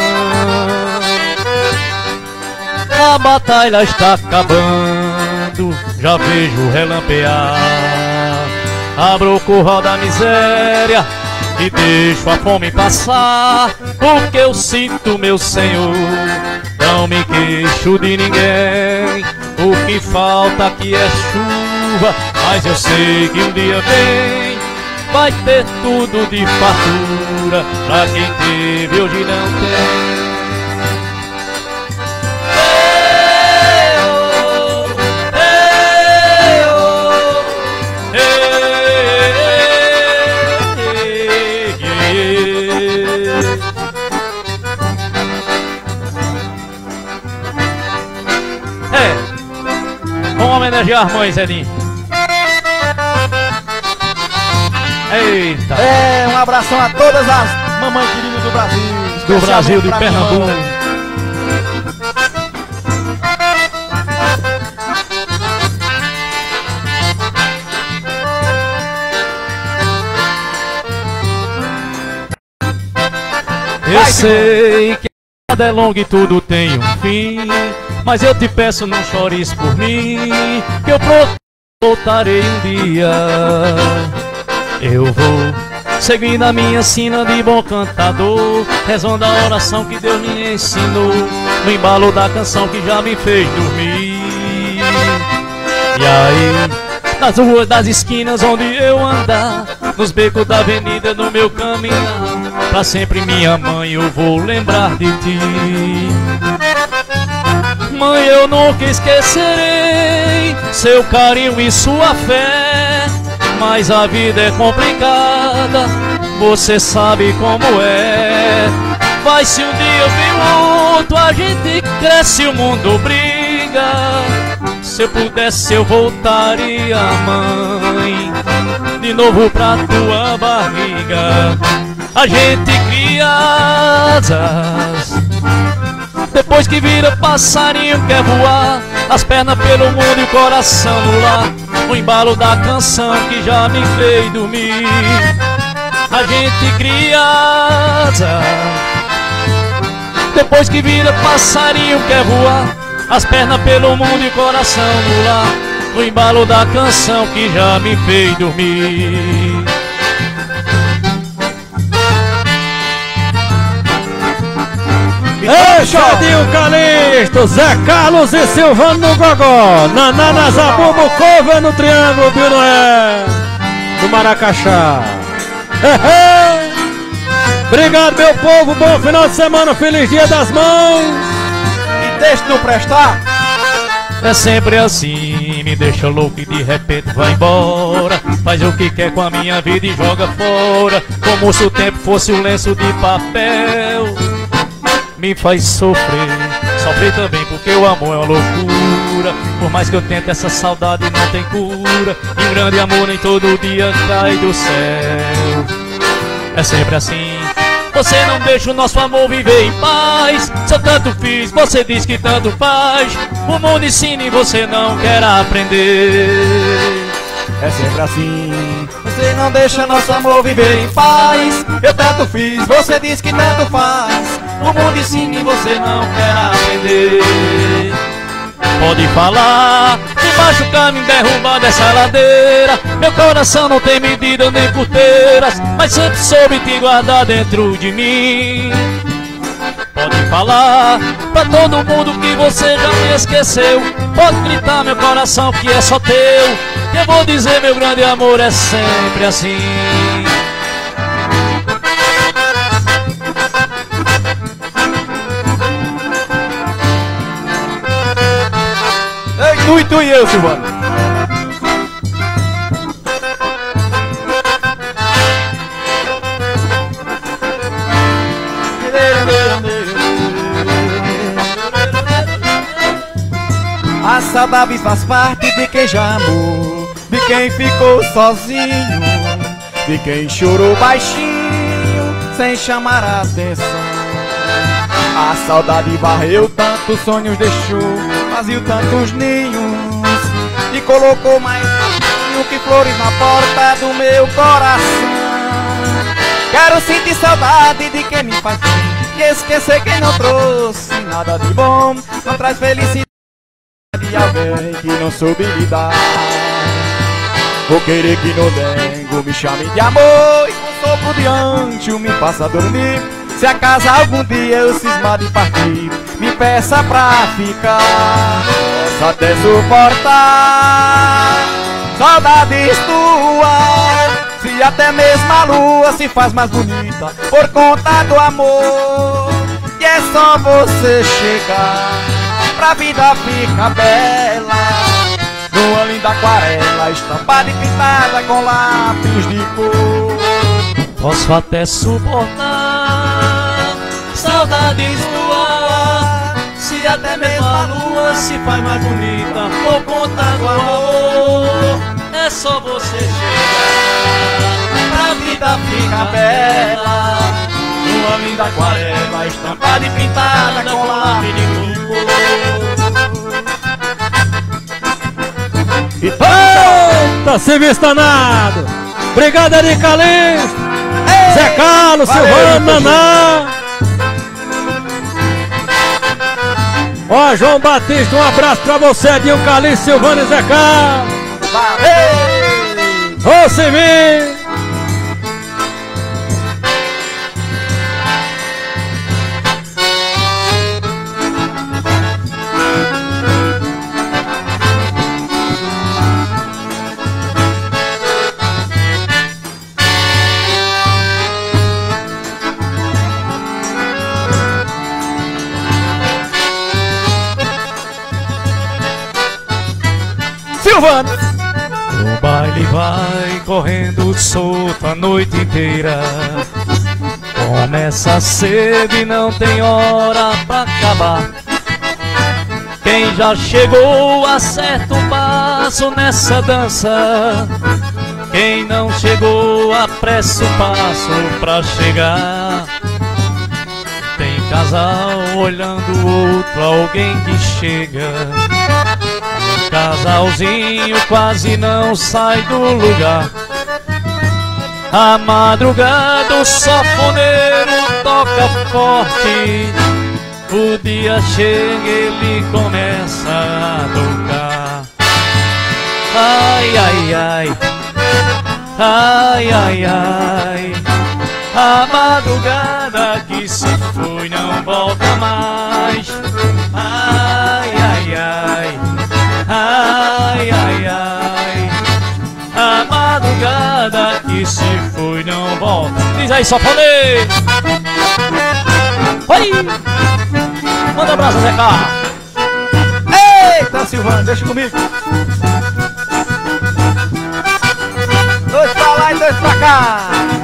A batalha está acabando, já vejo relampear, abro o curral da miséria e deixo a fome passar, porque eu sinto, meu Senhor, não me queixo de ninguém. O que falta aqui é chuva, mas eu sei que um dia vem, vai ter tudo de fartura, pra quem teve hoje não tem. Vamos homenagear as mães, Zedinho. Eita! Um abração a todas as mamães queridas do Brasil. Do Brasil, de Pernambuco. Eu sei que a vida é longa e tudo tem um fim, mas eu te peço, não chores por mim, que eu voltarei um dia. Eu vou seguindo a minha sina de bom cantador, rezando a oração que Deus me ensinou, no embalo da canção que já me fez dormir. E aí, nas ruas das esquinas onde eu andar, nos becos da avenida no meu caminhar, pra sempre minha mãe eu vou lembrar de ti. Mãe, eu nunca esquecerei seu carinho e sua fé, mas a vida é complicada, você sabe como é. Vai, se um dia eu vir outro, a gente cresce e o mundo briga. Se eu pudesse eu voltaria, mãe, de novo pra tua barriga. A gente cria asas, depois que vira passarinho quer voar, as pernas pelo mundo e o coração no lar, o embalo da canção que já me fez dormir. A gente cria asas, depois que vira passarinho quer voar, as pernas pelo mundo e o coração no lar, o embalo da canção que já me fez dormir. Ei, Xadinho Calixto, Zé Carlos e Silvano no Gogó, Naná na Zabumba, Cover no Triângulo, Bio Noé do Maracachá. Obrigado, meu povo, bom final de semana, feliz dia das mães. E deixa de não prestar. É sempre assim, me deixa louco e de repente vai embora, faz o que quer com a minha vida e joga fora, como se o tempo fosse um lenço de papel. Me faz sofrer, sofrer também porque o amor é uma loucura. Por mais que eu tente, essa saudade não tem cura, e um grande amor nem todo dia cai do céu. É sempre assim, você não deixa o nosso amor viver em paz. Se eu tanto fiz, você diz que tanto faz, o mundo ensina e você não quer aprender. É sempre assim, você não deixa nosso amor viver em paz. Eu tanto fiz, você diz que tanto faz, o mundo ensina e você não quer aprender. Pode falar, me machucar, me derrubar dessa ladeira, meu coração não tem medida nem porteiras, mas sempre soube te guardar dentro de mim. Pode falar pra todo mundo que você já me esqueceu, pode gritar meu coração que é só teu, que eu vou dizer meu grande amor é sempre assim. Ei, tu e eu, Silvano. A saudade faz parte de quem já amou, de quem ficou sozinho, de quem chorou baixinho, sem chamar a atenção. A saudade varreu tantos sonhos, deixou vazio tantos ninhos, e colocou mais ninho que flores na porta do meu coração. Quero sentir saudade de quem me faz bem, e esquecer quem não trouxe nada de bom, não traz felicidade de alguém que não soube lidar. Vou querer que no dengo me chame de amor, e com sopro de anjo me faça dormir. Se acaso algum dia eu cismar de partir, me peça pra ficar, posso até suportar saudades tuas, se até mesmo a lua se faz mais bonita por conta do amor. E é só você chegar pra vida ficar bela, numa linda aquarela estampada e pintada com lápis de cor. Posso até suportar destoar. Se até mesmo a lua se faz mais bonita por conta do amor, é só você chegar pra vida ficar bela. Uma linda aquarela estampada e pintada com lápis de cor. Eita, serviço danado! Obrigado, Ari Calixto! Zé Carlos, Silvano, Naná! Ó, João Batista, um abraço pra você, Edinho Calixto, Silvano e Zé Carlos! Valeu! Ô, Silvinho! Silvano! O baile vai correndo solto a noite inteira. Começa cedo e não tem hora pra acabar. Quem já chegou acerta o passo nessa dança. Quem não chegou apressa o passo pra chegar. Tem casal olhando o outro, alguém que chega. Casalzinho quase não sai do lugar. A madrugada o sanfoneiro toca forte. O dia chega, ele começa a tocar. Ai, ai, ai, ai, ai, ai. A madrugada que se foi não volta mais. Ai, ai, ai, ai, ai, ai. A madrugada que se foi não volta. Diz aí, sanfoneiro. Oi! Manda um abraço, Zé Carlos. Eita, Silvano, deixa comigo. Dois pra lá e dois pra cá.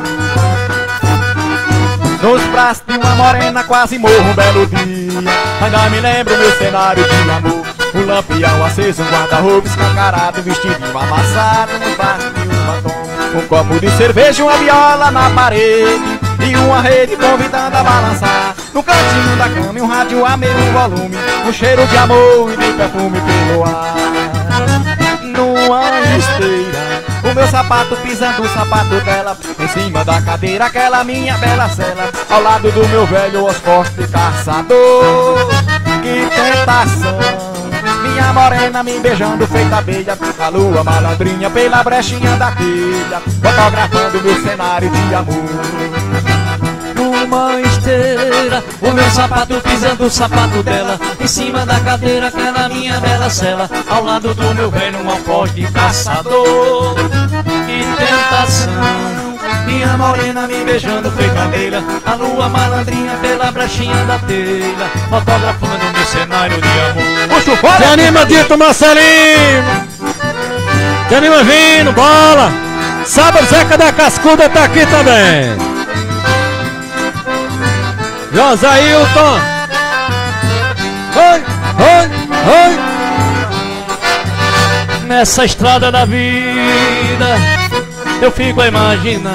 Nos braços de uma morena quase morro um belo dia. Ainda me lembro meu cenário de amor. Um lampião aceso, um guarda-roupa escancarado, um vestidinho amassado, um braço de um batom. Um copo de cerveja, uma viola na parede e uma rede convidando a balançar. No cantinho da cama e um rádio a meio volume, um cheiro de amor e de perfume pelo ar. Numa esteira, o meu sapato pisando o sapato dela, em cima da cadeira aquela minha bela cela, ao lado do meu velho Oscoste caçador. Que tentação, minha morena me beijando feita abelha, a lua malandrinha pela brechinha da telha, fotografando meu cenário de amor. Numa esteira, o meu sapato pisando o sapato dela, em cima da cadeira aquela minha bela cela, ao lado do meu velho alfoz de caçador. Que tentação, minha morena me beijando feita abelha, a lua malandrinha pela brechinha da telha, fotografando meu cenário de amor. Puxa o fora! Se anima, Dito Marcelino! Se anima vindo, bola! Sábado, Zeca da Cascuda tá aqui também! Josailton! Oi, oi, oi! Nessa estrada da vida eu fico a imaginar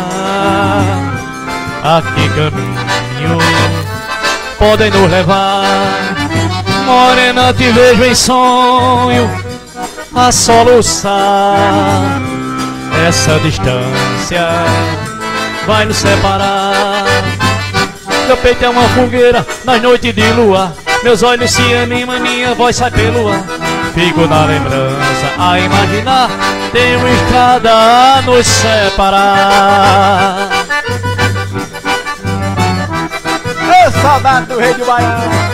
a que caminho podem nos levar. Morena, te vejo em sonho a soluçar. Essa distância vai nos separar. Meu peito é uma fogueira nas noites de lua, meus olhos se animam, minha voz sai pelo ar. Fico na lembrança a imaginar, tem uma estrada a nos separar. Ô, saudade do rei de Baiano.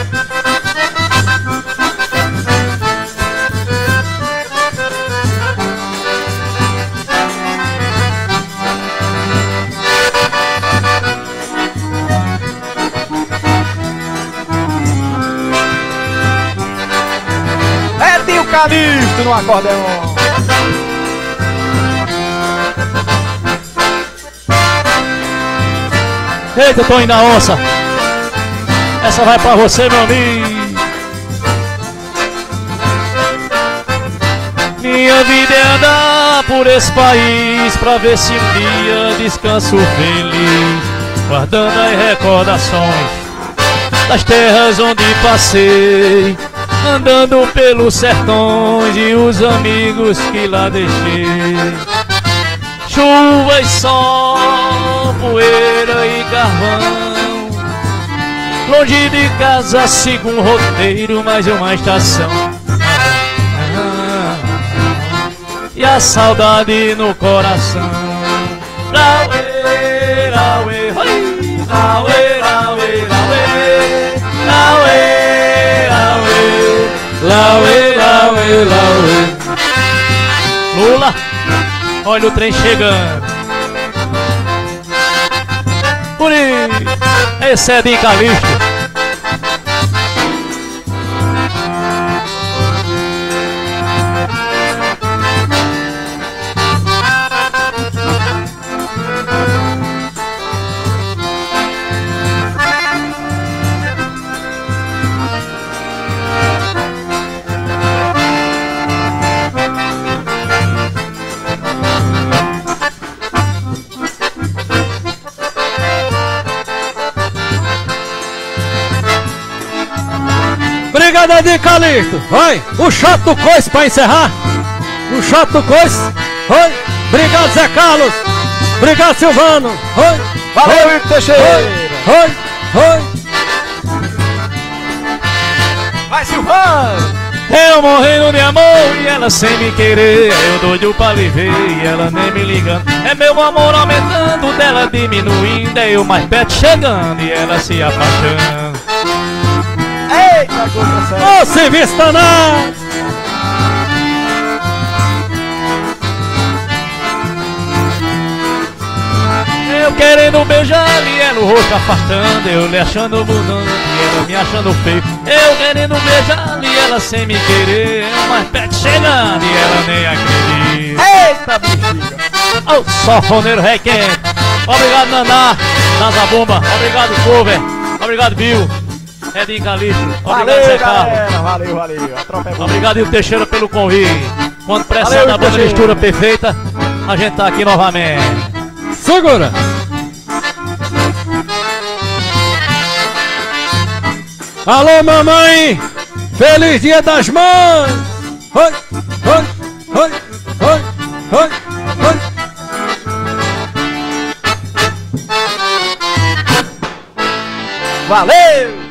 Calixto no acordeon. Eita, tô indo na onça. Essa vai pra você, meu amigo. Minha vida é andar por esse país pra ver se um dia descanso feliz, guardando as recordações das terras onde passei, andando pelos sertões e os amigos que lá deixei. Chuva e sol, poeira e carvão, longe de casa sigo um roteiro, mais uma estação. E a saudade no coração. Rauê, rauê, rauê, rauê, rauê, rauê, rauê, rauê, rauê. Lula, olha o trem chegando. Por aí, esse é de Calixto. Obrigado, de Calixto. Vai, o shot do coice pra encerrar. O shot do coice. Oi, obrigado, Zé Carlos. Obrigado, Silvano. Oi, Valeu, Ito Teixeira. oi. Vai, Silvano. Eu morrendo de amor e ela sem me querer. Eu doido pra lhe ver e ela nem me ligando. É meu amor aumentando, dela diminuindo. É eu mais perto chegando e ela se afastando. Eita, coisa. Ô, serviço danado. Eu querendo beijar e ela o rosto afastando. Eu lhe achando bonito e ela me achando feio. Eu querendo beijar e ela sem me querer. Eu mais perto chegando e ela nem acredita. Eita, bexiga. Ô, sanfoneiro requente. Obrigado, Naná, Nazabumba. Obrigado, Cover. Obrigado, Bill. Edinho Calixto. Obrigado, Valeu, Zé Carlos. galera. Valeu. A tropa é boa. Obrigado, Ito Teixeira, pelo convite. Quando precisar Valeu, da banda Teixeira. mistura perfeita, a gente tá aqui novamente. Segura. Alô, mamãe. Feliz Dia das Mães. Oi. Valeu.